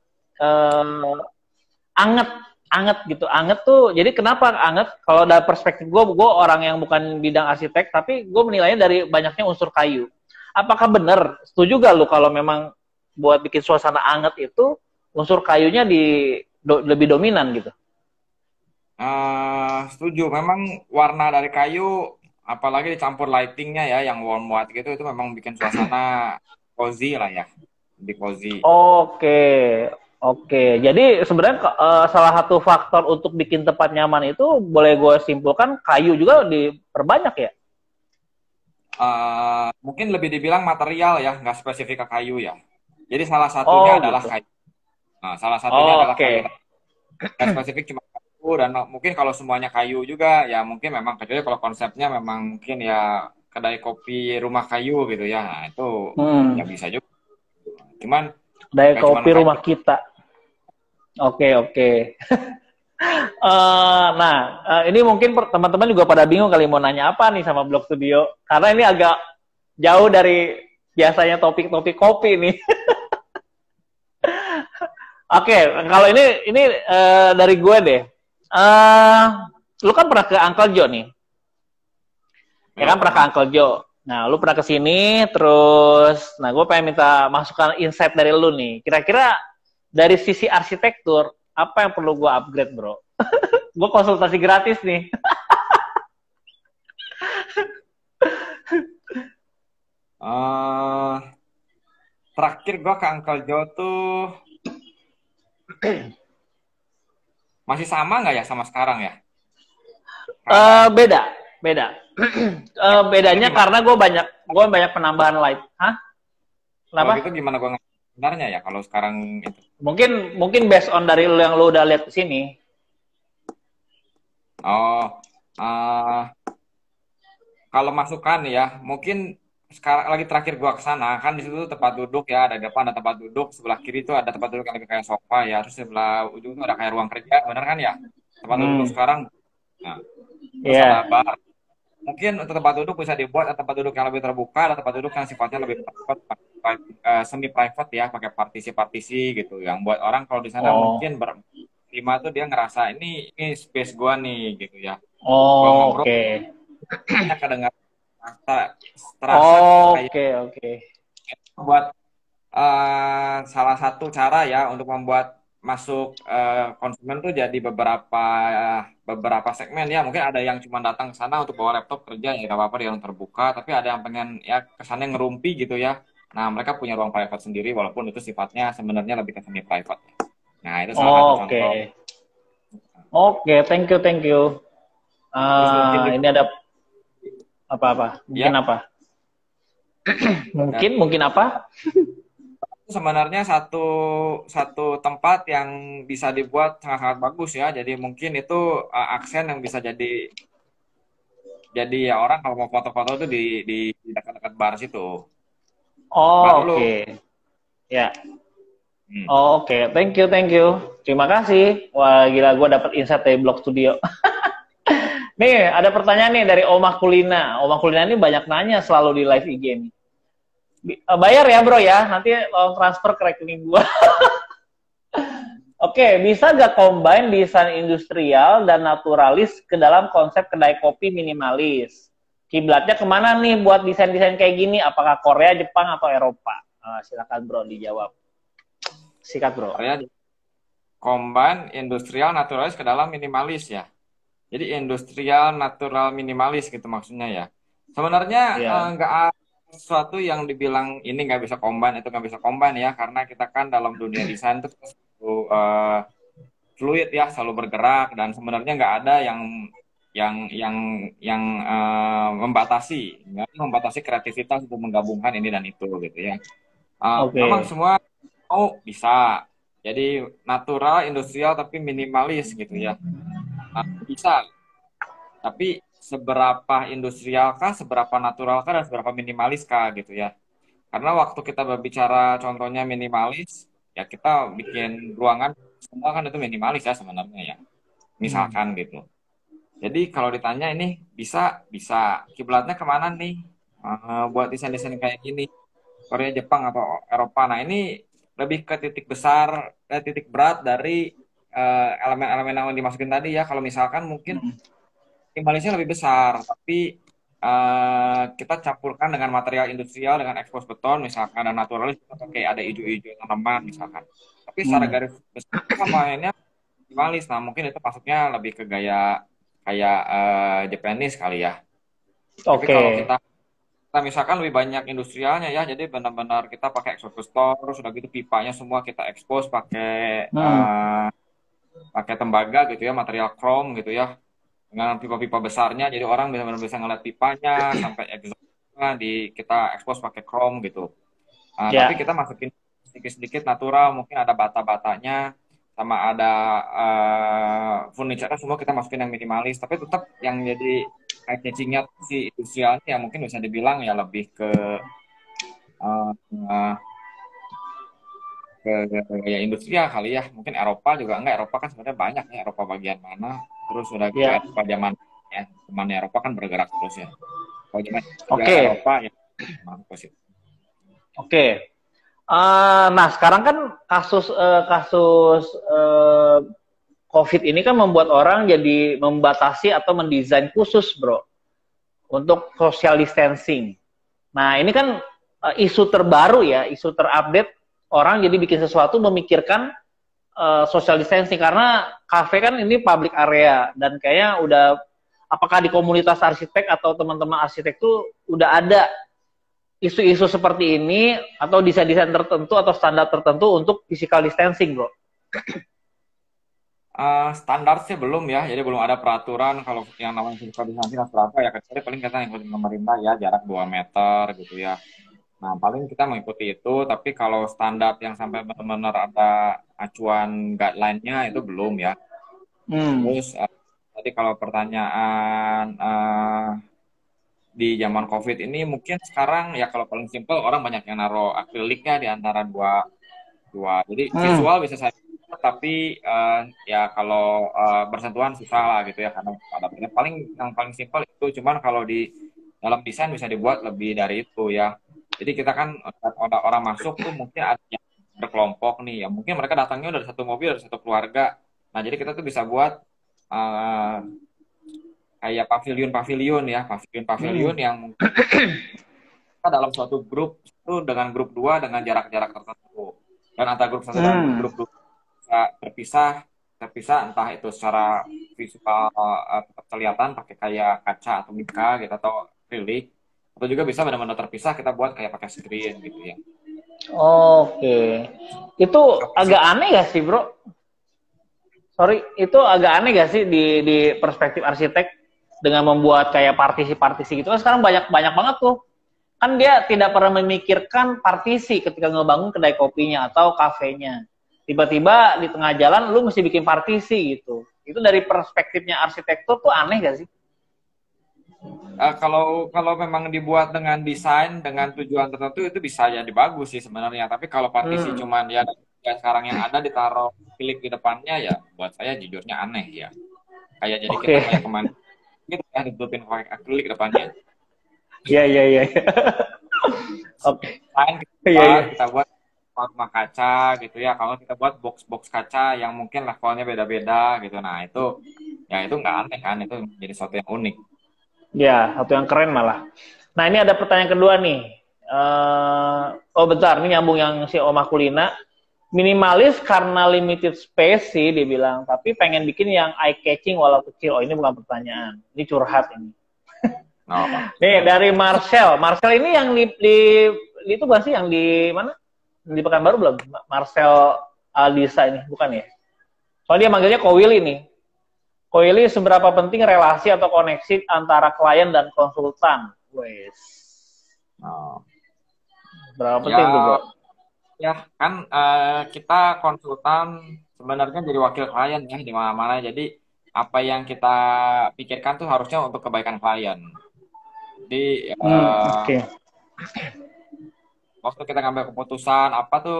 anget gitu. Anget tuh, jadi kenapa anget? Kalau dari perspektif gue orang yang bukan bidang arsitek, tapi gue menilainya dari banyaknya unsur kayu. Apakah benar? Setuju gak lu kalau memang buat bikin suasana anget itu unsur kayunya lebih dominan gitu? Setuju. Memang warna dari kayu, apalagi dicampur lightingnya ya, yang warm white gitu, itu memang bikin suasana cozy lah ya, lebih cozy. Oke. Jadi sebenarnya salah satu faktor untuk bikin tempat nyaman itu boleh gue simpulkan kayu juga diperbanyak ya? Mungkin lebih dibilang material ya, nggak spesifik ke kayu ya. Jadi salah satunya adalah gitu. kayu. Nah, salah satunya adalah kayu. Nggak spesifik cuma kayu, dan mungkin kalau semuanya kayu juga ya mungkin memang, kecuali kalau konsepnya memang mungkin ya kedai kopi rumah kayu gitu ya. Nah, itu ya bisa juga. Cuman kedai kopi rumah kita. Oke. Nah, ini mungkin teman-teman juga pada bingung kali mau nanya apa nih sama Blog Studio, karena ini agak jauh dari biasanya topik-topik kopi nih. Oke, kalau ini dari gue deh. Lu kan pernah ke Uncle Joe nih. Ya kan pernah ke Uncle Joe. Nah, lu pernah ke sini terus gue pengen minta masukan insight dari lu nih. Kira-kira dari sisi arsitektur apa yang perlu gue upgrade, bro? Gue konsultasi gratis nih. Terakhir gue ke Uncle Joe tuh masih sama nggak ya sama sekarang ya? Beda. Bedanya karena gue banyak penambahan light. Hah? Kenapa? Kalau gitu gimana gue sebenarnya ya kalau sekarang itu? Mungkin based on dari lu yang lu udah lihat ke sini. Kalau masukan ya, mungkin sekarang lagi terakhir gua kesana kan di situ tempat duduk ya, ada depan ada tempat duduk, sebelah kiri itu ada tempat duduk yang lebih kayak sofa ya, terus sebelah ujung itu ada kayak ruang kerja, benar kan ya? Tempat duduk sekarang, nah, ada bar. Mungkin untuk tempat duduk bisa dibuat tempat duduk yang lebih terbuka, ada tempat duduk yang sifatnya lebih semi private ya, pakai partisi-partisi gitu, yang buat orang kalau di sana mungkin berlima tuh dia ngerasa ini space gua nih gitu ya. Oke. Kedengar Oke. Buat salah satu cara ya untuk membuat masuk konsumen tuh jadi beberapa segmen ya. Mungkin ada yang cuma datang ke sana untuk bawa laptop kerja ya nggak apa-apa dia yang terbuka. Tapi ada yang pengen ya kesannya ngerumpi gitu ya. Nah mereka punya ruang private sendiri walaupun itu sifatnya sebenarnya lebih ke semi private. Nah itu salah satu Oke. contoh. Oke, thank you, thank you. Terus mungkin juga Ini ada apa-apa? ya Mungkin apa? Mungkin apa? sebenarnya satu tempat yang bisa dibuat sangat-sangat bagus ya. Jadi mungkin itu aksen yang bisa jadi ya orang kalau mau foto-foto itu di dekat-dekat bar situ. Oh, Bar oke. dulu. Ya. Hmm. Oh, oke. Thank you, thank you. Terima kasih. Wah, gila gue dapet insight dari Blog Studio. Nih, ada pertanyaan nih dari Oma Kulina. Oma Kulina ini banyak nanya selalu di live IG nih. Bayar ya, bro ya. Nanti transfer ke rekening gue. Oke, bisa gak combine desain industrial dan naturalis ke dalam konsep kedai kopi minimalis? Kiblatnya kemana nih buat desain-desain kayak gini? Apakah Korea, Jepang, atau Eropa? Silakan bro dijawab. Sikat bro. Korea combine industrial naturalis ke dalam minimalis ya. Jadi industrial natural minimalis gitu maksudnya ya. Sebenarnya nggak ada sesuatu yang dibilang ini nggak bisa combine itu nggak bisa combine ya karena kita kan dalam dunia desain itu fluid ya selalu bergerak dan sebenarnya nggak ada yang membatasi kreativitas untuk menggabungkan ini dan itu gitu ya. Memang semua bisa. Jadi natural, industrial tapi minimalis gitu ya. Bisa. Tapi seberapa industrial kah, seberapa natural kah, dan seberapa minimalis kah gitu ya. Karena waktu kita berbicara contohnya minimalis, ya kita bikin ruangan semua kan itu minimalis ya sebenarnya ya. Misalkan gitu. Jadi kalau ditanya ini bisa. Kiblatnya kemana nih? Buat desain-desain kayak gini. Korea, Jepang, atau Eropa. Nah ini lebih ke titik berat dari elemen-elemen yang dimasukin tadi ya. Kalau misalkan mungkin minimalisnya lebih besar, tapi kita campurkan dengan material industrial, dengan expose beton, misalkan, dan naturalis, kayak ada hijau-hijau tanaman, misalkan. Tapi secara garis besar mainnya minimalis. Nah mungkin itu masuknya lebih ke gaya kayak Japanese kali ya. Tapi kalau kita misalkan lebih banyak industrialnya ya, jadi benar-benar kita pakai exposure, sudah gitu pipanya semua kita expose pakai pakai tembaga gitu ya, material chrome gitu ya, dengan pipa-pipa besarnya, jadi orang benar-benar bisa ngeliat pipanya sampai exhaustnya kita expose pakai chrome gitu. Tapi kita masukin sedikit-sedikit natural, mungkin ada bata-batanya, sama ada furniture semua kita masukin yang minimalis, tapi tetap yang jadi catchingnya si industrialnya ya mungkin bisa dibilang ya lebih ke ya industrial kali ya. Mungkin Eropa juga enggak. Eropa kan sebenarnya banyak ya. Eropa bagian mana. Terus udah gitu Eropa zaman ya. Zaman Eropa kan bergerak terus ya. Kalau zaman Eropa ya. Nah sekarang kan kasus COVID ini kan membuat orang jadi membatasi atau mendesain khusus, bro, untuk social distancing. Nah, ini kan isu terbaru ya, isu terupdate, orang jadi bikin sesuatu memikirkan social distancing, karena kafe kan ini public area, dan kayaknya udah, apakah di komunitas arsitek atau teman-teman arsitek tuh udah ada isu-isu seperti ini, atau desain-desain tertentu atau standar tertentu untuk physical distancing, bro? Standar sih belum ya, jadi belum ada peraturan kalau yang namanya physical distancing harus berapa ya, kecuali paling kita ngikutin pemerintah ya, jarak 2 meter gitu ya. Nah paling kita mengikuti itu, tapi kalau standar yang sampai benar-benar ada acuan guideline-nya itu belum ya. Terus tadi kalau pertanyaan di zaman COVID ini mungkin sekarang ya kalau paling simpel orang banyak yang naruh akriliknya di antara dua, jadi visual bisa saya, tapi ya kalau bersentuhan susah lah gitu ya, karena yang paling simpel itu. Cuman kalau di dalam desain bisa dibuat lebih dari itu ya. Jadi kita kan orang masuk tuh mungkin ada yang berkelompok nih ya, mungkin mereka datangnya dari satu mobil, dari satu keluarga. Nah jadi kita tuh bisa buat kayak pavilion ya, pavilion yang mungkin kita dalam suatu grup itu dengan grup 2 dengan jarak-jarak tertentu, dan antar grup 1 dan grup 2 bisa terpisah, terpisah entah itu secara visual tetap kelihatan pakai kayak kaca atau mika gitu atau akrilik, atau juga bisa benar-benar terpisah kita buat kayak pakai screen gitu ya. Oke. Itu Kapasitas agak aneh gak sih, Bro? Sorry, itu agak aneh gak sih di perspektif arsitek dengan membuat kayak partisi-partisi gitu kan sekarang banyak banget tuh. Kan dia tidak pernah memikirkan partisi ketika ngebangun kedai kopinya atau kafenya. Tiba-tiba di tengah jalan lu mesti bikin partisi gitu. Itu dari perspektifnya arsitektur tuh aneh gak sih? kalau kalau memang dibuat dengan desain dengan tujuan tertentu itu bisa jadi bagus sih sebenarnya. Tapi kalau partisi Hmm, cuman ya sekarang yang ada ditaruh klik di depannya ya buat saya jujurnya aneh ya. Kayak jadi kita oke. kayak kemana gitu ya ditutupin pakai akrilik depannya. Iya, iya, iya. Oke. Desain Iya, iya. kita buat rumah kaca gitu ya. Kalau kita buat box-box kaca yang mungkin levelnya beda-beda gitu. Nah itu ya itu nggak aneh kan, itu jadi sesuatu yang unik. Ya, satu yang keren malah. Nah, ini ada pertanyaan kedua nih. Oh, bentar. Ini nyambung yang si Oma Kulina. Minimalis karena limited space sih, dia bilang. Tapi pengen bikin yang eye-catching walau kecil. Oh, ini bukan pertanyaan. Ini curhat ini. Nah, Nih, dari Marcel. Marcel ini yang di itu bukan sih? Yang di mana? Di Pekanbaru belum? Marcel Aldisa ini. Bukan ya? Soalnya dia manggilnya Kowili nih. Koili, seberapa penting relasi atau koneksi antara klien dan konsultan? Wes, nah, berapa penting tuh, bro? ya ya kan kita konsultan sebenarnya jadi wakil klien ya di mana-mana. Jadi apa yang kita pikirkan tuh harusnya untuk kebaikan klien. Jadi Oke. waktu kita ngambil keputusan apa tuh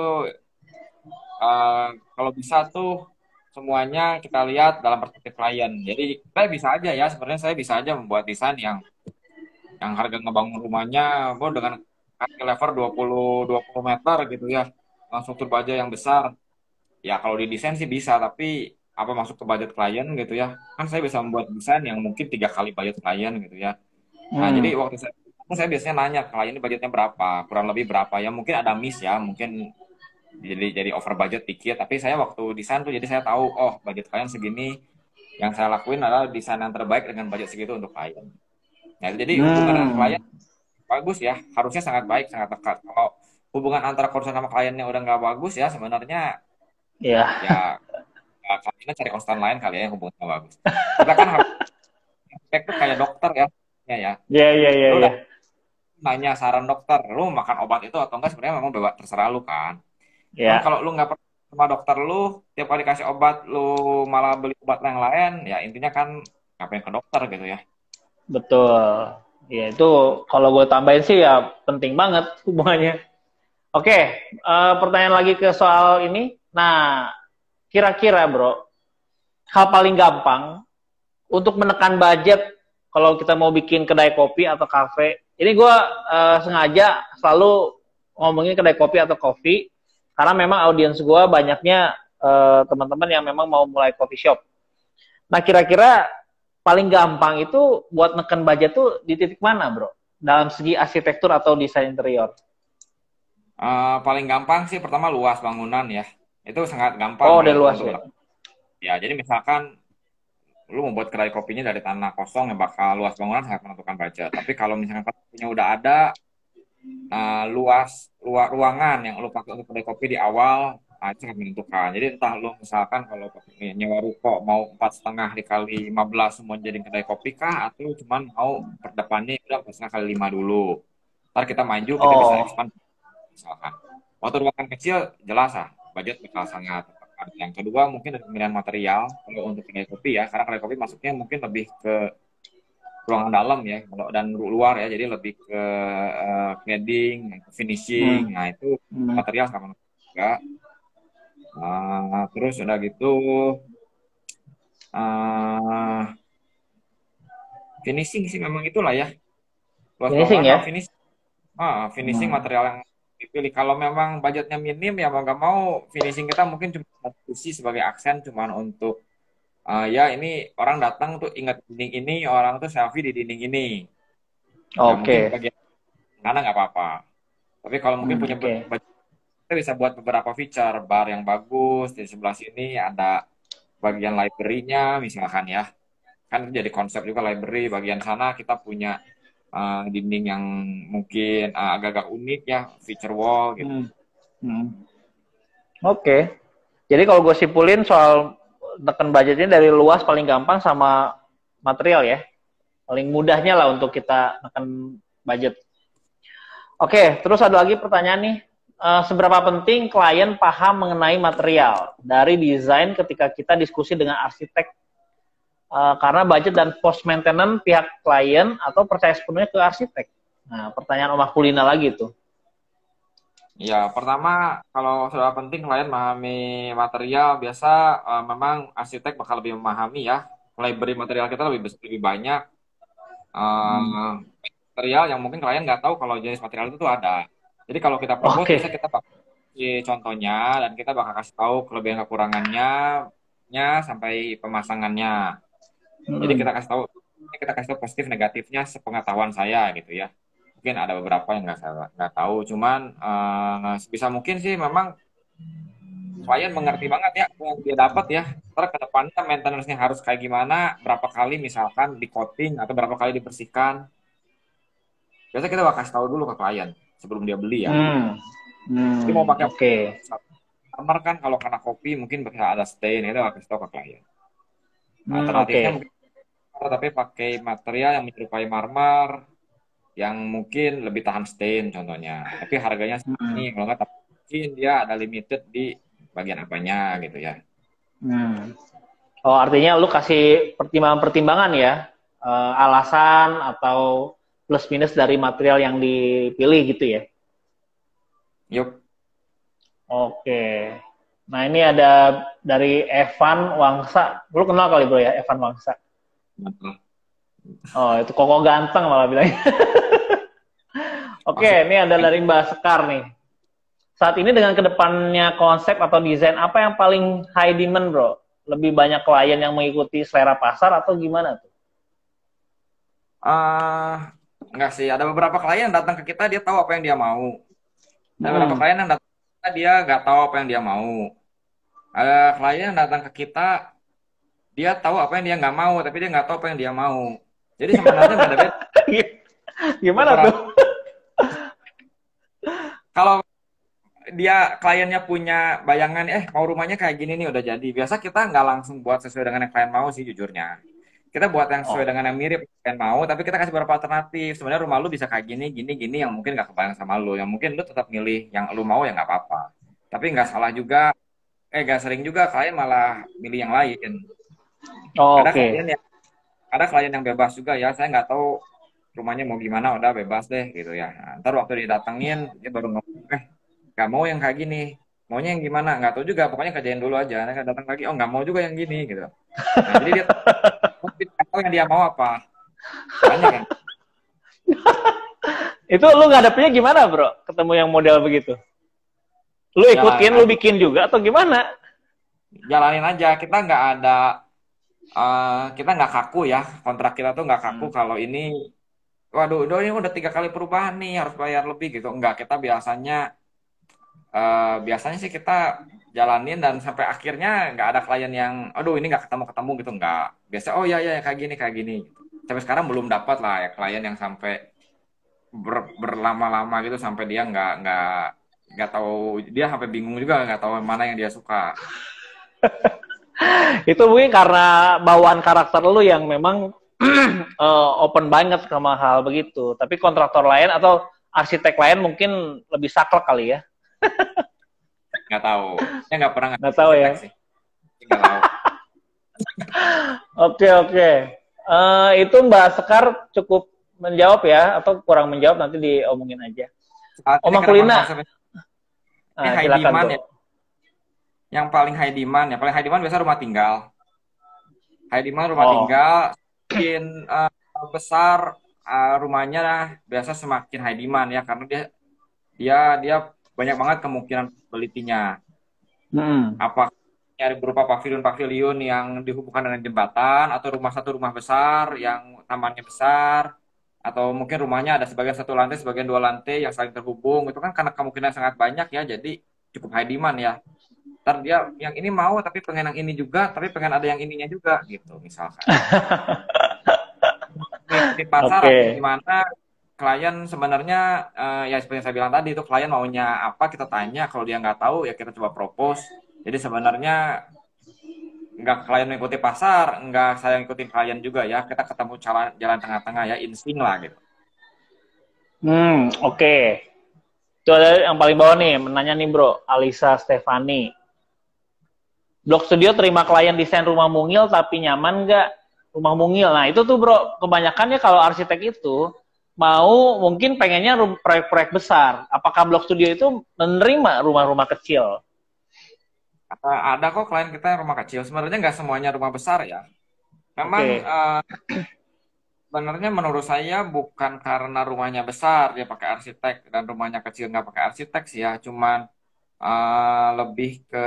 eh, kalau bisa tuh semuanya kita lihat dalam perspektif klien. Jadi saya bisa aja ya sebenarnya saya bisa aja membuat desain yang harga ngebangun rumahnya dengan kaki lever 20 meter gitu ya. Langsung baja yang besar. Ya kalau di desain sih bisa, tapi apa masuk ke budget klien gitu ya. Kan saya bisa membuat desain yang mungkin 3 kali budget klien gitu ya. Nah, jadi Hmm, waktu saya biasanya nanya klien ini budgetnya berapa, kurang lebih berapa ya. Mungkin ada miss ya, mungkin jadi over budget dikit. Tapi saya waktu desain tuh jadi saya tahu, oh budget klien segini. Yang saya lakuin adalah desain yang terbaik dengan budget segitu untuk klien. Nah, jadi hubungan dengan klien bagus ya, harusnya sangat baik, sangat dekat. Kalau hubungan antara konsultan sama kliennya udah nggak bagus ya, sebenarnya ya, ya kliennya cari konsultan lain kali ya yang hubungannya bagus. Kita kan harus itu kayak dokter ya, ya ya. ya, ya, ya, Lu ya, udah nanya saran dokter, lu makan obat itu atau enggak sebenarnya memang bebas terserah lu kan. Cuman ya, kalau lu nggak pernah sama dokter lu, tiap kali kasih obat lu malah beli obat yang lain, ya intinya kan ngapain ke dokter gitu ya. betul. Ya itu kalau gue tambahin sih ya penting banget hubungannya. Oke, pertanyaan lagi ke soal ini. Nah, kira-kira bro, hal paling gampang untuk menekan budget kalau kita mau bikin kedai kopi atau kafe. Ini gue sengaja selalu ngomongin kedai kopi atau kopi karena memang audiens gue banyaknya teman-teman yang memang mau mulai coffee shop. Nah kira-kira paling gampang itu buat neken budget tuh di titik mana bro? Dalam segi arsitektur atau desain interior? Paling gampang sih pertama luas bangunan ya. Itu sangat gampang Oh kalau udah luas untuk ya? ya. Jadi misalkan lu membuat kedai kopinya dari tanah kosong yang bakal luas bangunan sangat menentukan budget. Tapi kalau misalkan kedai kopinya udah ada luas ruangan yang lu pakai untuk kedai kopi di awal, nah, itu sangat menentukan. Jadi entah lu misalkan kalau nyewa ruko mau 4,5 dikali 15 semua jadi kedai kopi kah, atau cuman mau per depannya udah 4,5 kali 5 dulu. Ntar kita maju kita bisa Oh, expand misalkan. Waktu ruangan kecil jelas lah budget bakal sangat tekan. Yang kedua mungkin dari pemilihan material kalau untuk kedai kopi ya, karena kedai kopi masuknya mungkin lebih ke ruangan dalam ya kalau dan luar ya jadi lebih ke cladding, finishing, hmm, nah itu hmm. material sama juga. Terus udah gitu uh, finishing sih memang itulah ya luas Finishing bangunan sama ya? finishing Hmm. material yang dipilih. Kalau memang budgetnya minim ya mau nggak mau finishing kita mungkin cuma satu sisi sebagai aksen cuman untuk ya ini orang datang tuh ingat dinding ini, orang tuh selfie di dinding ini. Ya mungkin Oke. bagian mana nggak apa-apa. Tapi kalau mungkin punya Oke. budget kita bisa buat beberapa feature, bar yang bagus, di sebelah sini ada bagian library-nya misalkan ya. Kan itu jadi konsep juga library, bagian sana kita punya dinding yang mungkin agak-agak unik ya, feature wall gitu. Hmm. Hmm. Oke. Jadi kalau gue simpulin soal tekan budgetnya dari luas paling gampang sama material ya. Paling mudahnya lah untuk kita tekan budget. Oke, terus ada lagi pertanyaan nih. Seberapa penting klien paham mengenai material dari desain ketika kita diskusi dengan arsitek? Karena budget dan post maintenance pihak klien atau percaya sepenuhnya ke arsitek. Nah, pertanyaan Om Akulina lagi tuh. Ya, pertama kalau sudah penting klien memahami material, biasa memang arsitek bakal lebih memahami ya. Library material kita lebih banyak. Material yang mungkin klien nggak tahu kalau jenis material itu tuh ada. Jadi kalau kita propose, Oke. bisa kita pakai contohnya dan kita bakal kasih tahu kelebihan kekurangannya, sampai pemasangannya. Jadi kita kasih tahu positif negatifnya sepengetahuan saya gitu ya. Mungkin ada beberapa yang nggak tahu, cuman sebisa mungkin sih memang klien mengerti banget ya apa yang dia dapat ya. Ntar ke depannya maintenance-nya harus kayak gimana, berapa kali misalkan di coating atau berapa kali dibersihkan. Biasanya kita bakal kasih tahu dulu ke klien sebelum dia beli ya. Jadi mau pakai marmer kan, kalau kena kopi mungkin bisa ada stain, itu bakal kasih tahu ke klien. Alternatifnya mungkin tapi pakai material yang menyerupai marmer yang mungkin lebih tahan stain contohnya. Tapi harganya segini, kalau nggak mungkin dia ada limited di bagian apanya gitu ya. Oh, artinya lu kasih pertimbangan-pertimbangan ya, alasan atau plus minus dari material yang dipilih gitu ya. Yup. Oke. Nah, ini ada dari Evan Wangsa. Lu kenal kali bro ya, Evan Wangsa. Oh, itu koko ganteng malah bilangnya. Oke, ini ada dari Mbak Sekar nih. Saat ini dengan kedepannya konsep atau desain, apa yang paling high demand, bro? Lebih banyak klien yang mengikuti selera pasar atau gimana tuh? Enggak sih, ada beberapa klien yang datang ke kita, dia tahu apa yang dia mau. Ada beberapa klien yang datang ke kita, dia nggak tahu apa yang dia mau. Ada klien yang datang ke kita, dia tahu apa yang dia nggak mau, tapi dia nggak tahu apa yang dia mau. Jadi sebenarnya nggak ada beda. Gimana tuh? Kalau dia kliennya punya bayangan, mau rumahnya kayak gini nih udah jadi. Biasa kita nggak langsung buat sesuai dengan yang klien mau sih jujurnya. Kita buat yang sesuai dengan yang mirip klien mau, tapi kita kasih beberapa alternatif. Sebenarnya rumah lu bisa kayak gini, gini, gini yang mungkin nggak kebayang sama lu. Yang mungkin lu tetap milih yang lu mau ya nggak apa-apa. Tapi nggak salah juga, nggak sering juga klien malah milih yang lain. Ada klien yang bebas juga ya. Saya nggak tahu rumahnya mau gimana, udah bebas deh gitu ya. Nah, ntar waktu didatengin dia baru ngomong, nggak mau yang kayak gini, maunya yang gimana, nggak tahu juga, pokoknya kerjain dulu aja. Nanti datang lagi, oh nggak mau juga yang gini gitu. Nah, jadi dia tahu yang dia mau apa. Banyak kan. Itu lu ngadepnya gimana bro, ketemu yang model begitu? Lu ikutin, lu bikin juga atau gimana? Jalanin aja, kita nggak ada, kita nggak kaku ya, kontrak kita tuh nggak kaku kalau ini, waduh, ini udah 3 kali perubahan nih, harus bayar lebih gitu. Enggak, kita biasanya sih kita jalanin dan sampai akhirnya nggak ada klien yang, aduh ini nggak ketemu gitu, nggak. Biasa, oh ya kayak gini. Sampai sekarang belum dapat lah ya klien yang sampai berlama-lama gitu sampai dia nggak tahu, dia sampai bingung juga nggak tahu mana yang dia suka. Itu mungkin karena bawaan karakter lu yang memang open banget sama hal begitu. Tapi kontraktor lain atau arsitek lain mungkin lebih saklek kali ya. Nggak tahu. Ya nggak pernah nggak tahu ya. Sih. Nggak tahu. Oke. Itu Mbak Sekar cukup menjawab ya, atau kurang menjawab nanti diomongin aja. Om Akulina. High demand ya. Yang paling high demand ya, paling high demand biasa rumah tinggal. High demand rumah tinggal, semakin besar rumahnya biasa semakin high demand ya, karena dia banyak banget kemungkinan possibility-nya. Apa nyari berupa pavilion yang dihubungkan dengan jembatan, atau rumah besar yang tamannya besar, atau mungkin rumahnya ada sebagian 1 lantai, sebagian 2 lantai yang saling terhubung. Itu kan karena kemungkinan sangat banyak ya, jadi cukup high demand ya. Ntar dia yang ini mau tapi pengen yang ini juga, tapi pengen ada yang ininya juga gitu misalkan. Mengikuti pasar Oke. atau gimana, klien sebenarnya ya seperti yang saya bilang tadi itu klien maunya apa kita tanya, kalau dia nggak tahu ya kita coba propose. Jadi sebenarnya nggak klien mengikuti pasar, nggak saya ngikutin klien juga ya, kita ketemu jalan tengah-tengah ya, insting lah gitu. Oke. Itu ada yang paling bawah nih, menanya nih bro, Alisa Stefani. Blok Studio terima klien desain rumah mungil tapi nyaman nggak rumah mungil? Nah itu tuh bro, kebanyakannya kalau arsitek itu mau mungkin pengennya proyek-proyek besar. Apakah Blok Studio itu menerima rumah-rumah kecil? Ada kok klien kita yang rumah kecil, sebenarnya nggak semuanya rumah besar ya. Memang Oke. sebenarnya menurut saya bukan karena rumahnya besar dia pakai arsitek dan rumahnya kecil nggak pakai arsitek sih ya, cuman lebih ke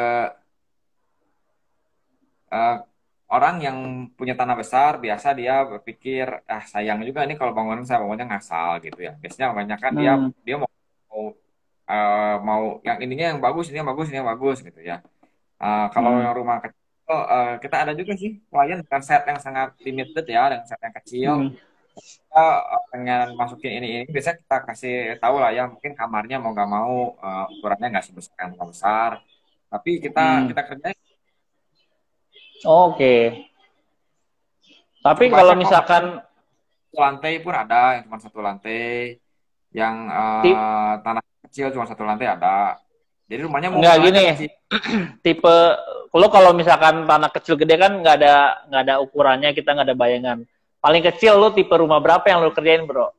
eh, orang yang punya tanah besar biasa dia berpikir sayang juga nih kalau bangunan saya bangunnya ngasal gitu ya. Biasanya kebanyakan dia Hmm. dia mau mau yang ininya yang bagus, ini yang bagus, ini yang bagus gitu ya. Kalau Hmm. yang rumah kecil kita ada juga sih klien dengan set yang sangat limited ya, dengan set yang kecil. Hmm. Kita pengen masukin ini biasanya kita kasih tahu lah ya, mungkin kamarnya mau nggak mau ukurannya nggak sebesar yang rumah besar, tapi kita Hmm. kita kerjain. Oke. Tapi Cukup kalau banyak kok, misalkan satu lantai pun ada yang cuma satu lantai, yang tip tanah kecil cuma satu lantai ada. Jadi rumahnya nggak mungil aja gini, kecil. tipe lo kalau misalkan tanah kecil gede kan nggak ada ukurannya, kita nggak ada bayangan. Paling kecil lo tipe rumah berapa yang lo kerjain bro?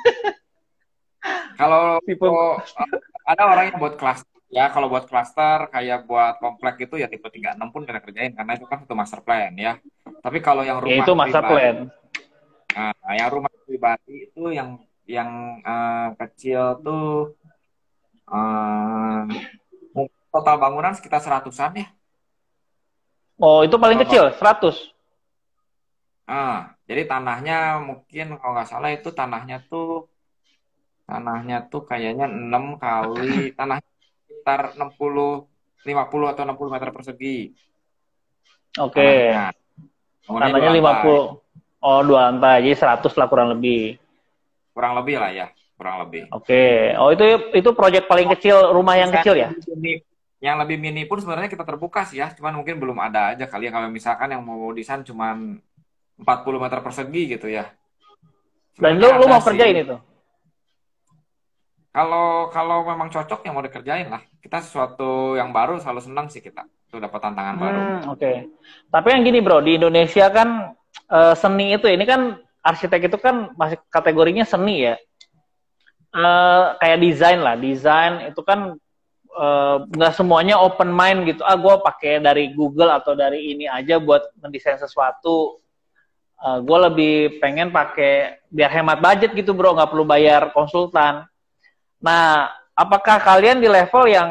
Kalau Tipe ada orang yang buat cluster ya, kalau buat cluster kayak buat komplek itu ya tipe 36 pun kita kerjain karena itu kan satu master plan ya. Tapi kalau yang ya rumah itu master pribadi, plan. yang rumah pribadi itu yang kecil tuh total bangunan sekitar seratusan ya. Oh itu paling Total kecil 100. jadi tanahnya mungkin kalau nggak salah itu tanahnya tuh kayaknya 6 kali tanahnya sekitar 60 50 atau 60 meter persegi Oke. tanahnya. Bangunannya dua Tanahnya lantai, 50. Oh, 2 lantai. Jadi 100 lah kurang lebih. kurang lebih lah ya, kurang lebih. Oke. Oh, itu proyek paling kecil, rumah yang Desain kecil ya? yang lebih mini pun sebenarnya kita terbuka sih ya, cuman mungkin belum ada aja kali ya kalau misalkan yang mau desain cuman 40 meter persegi gitu ya. Dan Sebenarnya lu ada mau sih. kerjain itu? Kalau kalau memang cocok yang mau dikerjain lah. Kita sesuatu yang baru selalu senang sih kita. Itu dapat tantangan baru. Oke. Tapi yang gini bro, di Indonesia kan seni itu, ini kan arsitek itu kan masih kategorinya seni ya. Kayak desain lah, desain itu kan nggak semuanya open mind gitu. Gue pakai dari Google atau dari ini aja buat mendesain sesuatu. Gue lebih pengen pakai biar hemat budget gitu bro, nggak perlu bayar konsultan. Nah, apakah kalian di level yang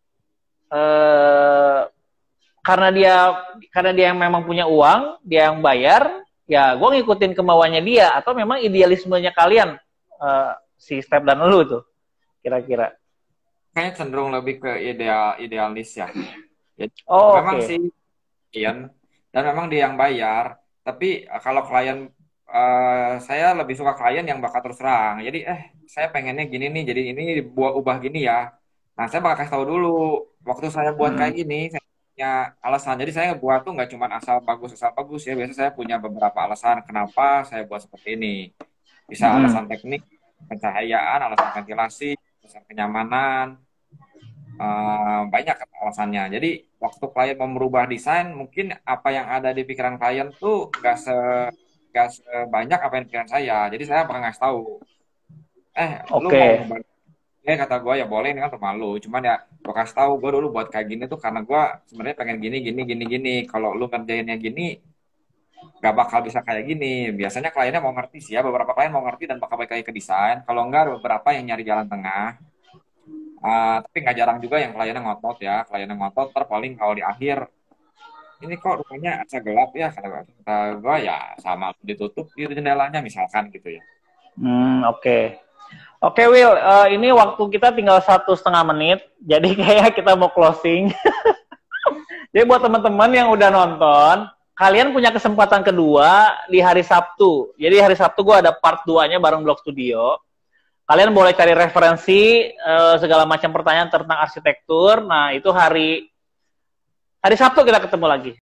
eh, karena dia yang memang punya uang, dia yang bayar, ya gue ngikutin kemauannya dia, atau memang idealismenya kalian si Step dan lu tuh kira-kira? Kayaknya cenderung lebih ke idealis ya. Jadi Oh, memang oke. sih klien dan memang dia yang bayar. Tapi kalau klien saya lebih suka klien yang bakal terus terang. Jadi saya pengennya gini nih, jadi ini buat ubah gini ya. Nah saya bakal kasih tahu dulu. Waktu saya buat kayak Hmm. gini, saya punya alasan. Jadi saya buat tuh nggak cuma asal bagus ya. Biasanya saya punya beberapa alasan kenapa saya buat seperti ini. Bisa alasan Hmm. teknik, pencahayaan, alasan ventilasi, alasan kenyamanan, banyak alasannya. Jadi waktu klien mau merubah desain, mungkin apa yang ada di pikiran klien tuh nggak sebanyak apa yang di pikiran saya. Jadi saya bakal ngasih tahu, lu mau Oke. ngubah. Kata gue ya boleh, ini kan rumah lu. Cuman ya gue kasih tahu gue dulu buat kayak gini tuh karena gue sebenarnya pengen gini gini gini gini. Kalau lu kerjainnya gini, gak bakal bisa kayak gini. Biasanya kliennya mau ngerti sih ya. Beberapa klien mau ngerti dan bakal balik lagi ke desain. Kalau enggak, ada beberapa yang nyari jalan tengah. Tapi nggak jarang juga yang kliennya ngotot ya. Kliennya ngotot, paling kalau di akhir, ini kok rumahnya agak gelap ya. Kata gue ya sama ditutup gitu jendelanya misalkan gitu ya. Oke. Oke Will, ini waktu kita tinggal 1,5 menit, jadi kayak kita mau closing. Jadi buat teman-teman yang udah nonton, kalian punya kesempatan kedua di hari Sabtu. Jadi hari Sabtu gue ada part 2-nya bareng Blog Studio. Kalian boleh cari referensi segala macam pertanyaan tentang arsitektur. Nah, itu hari Sabtu kita ketemu lagi.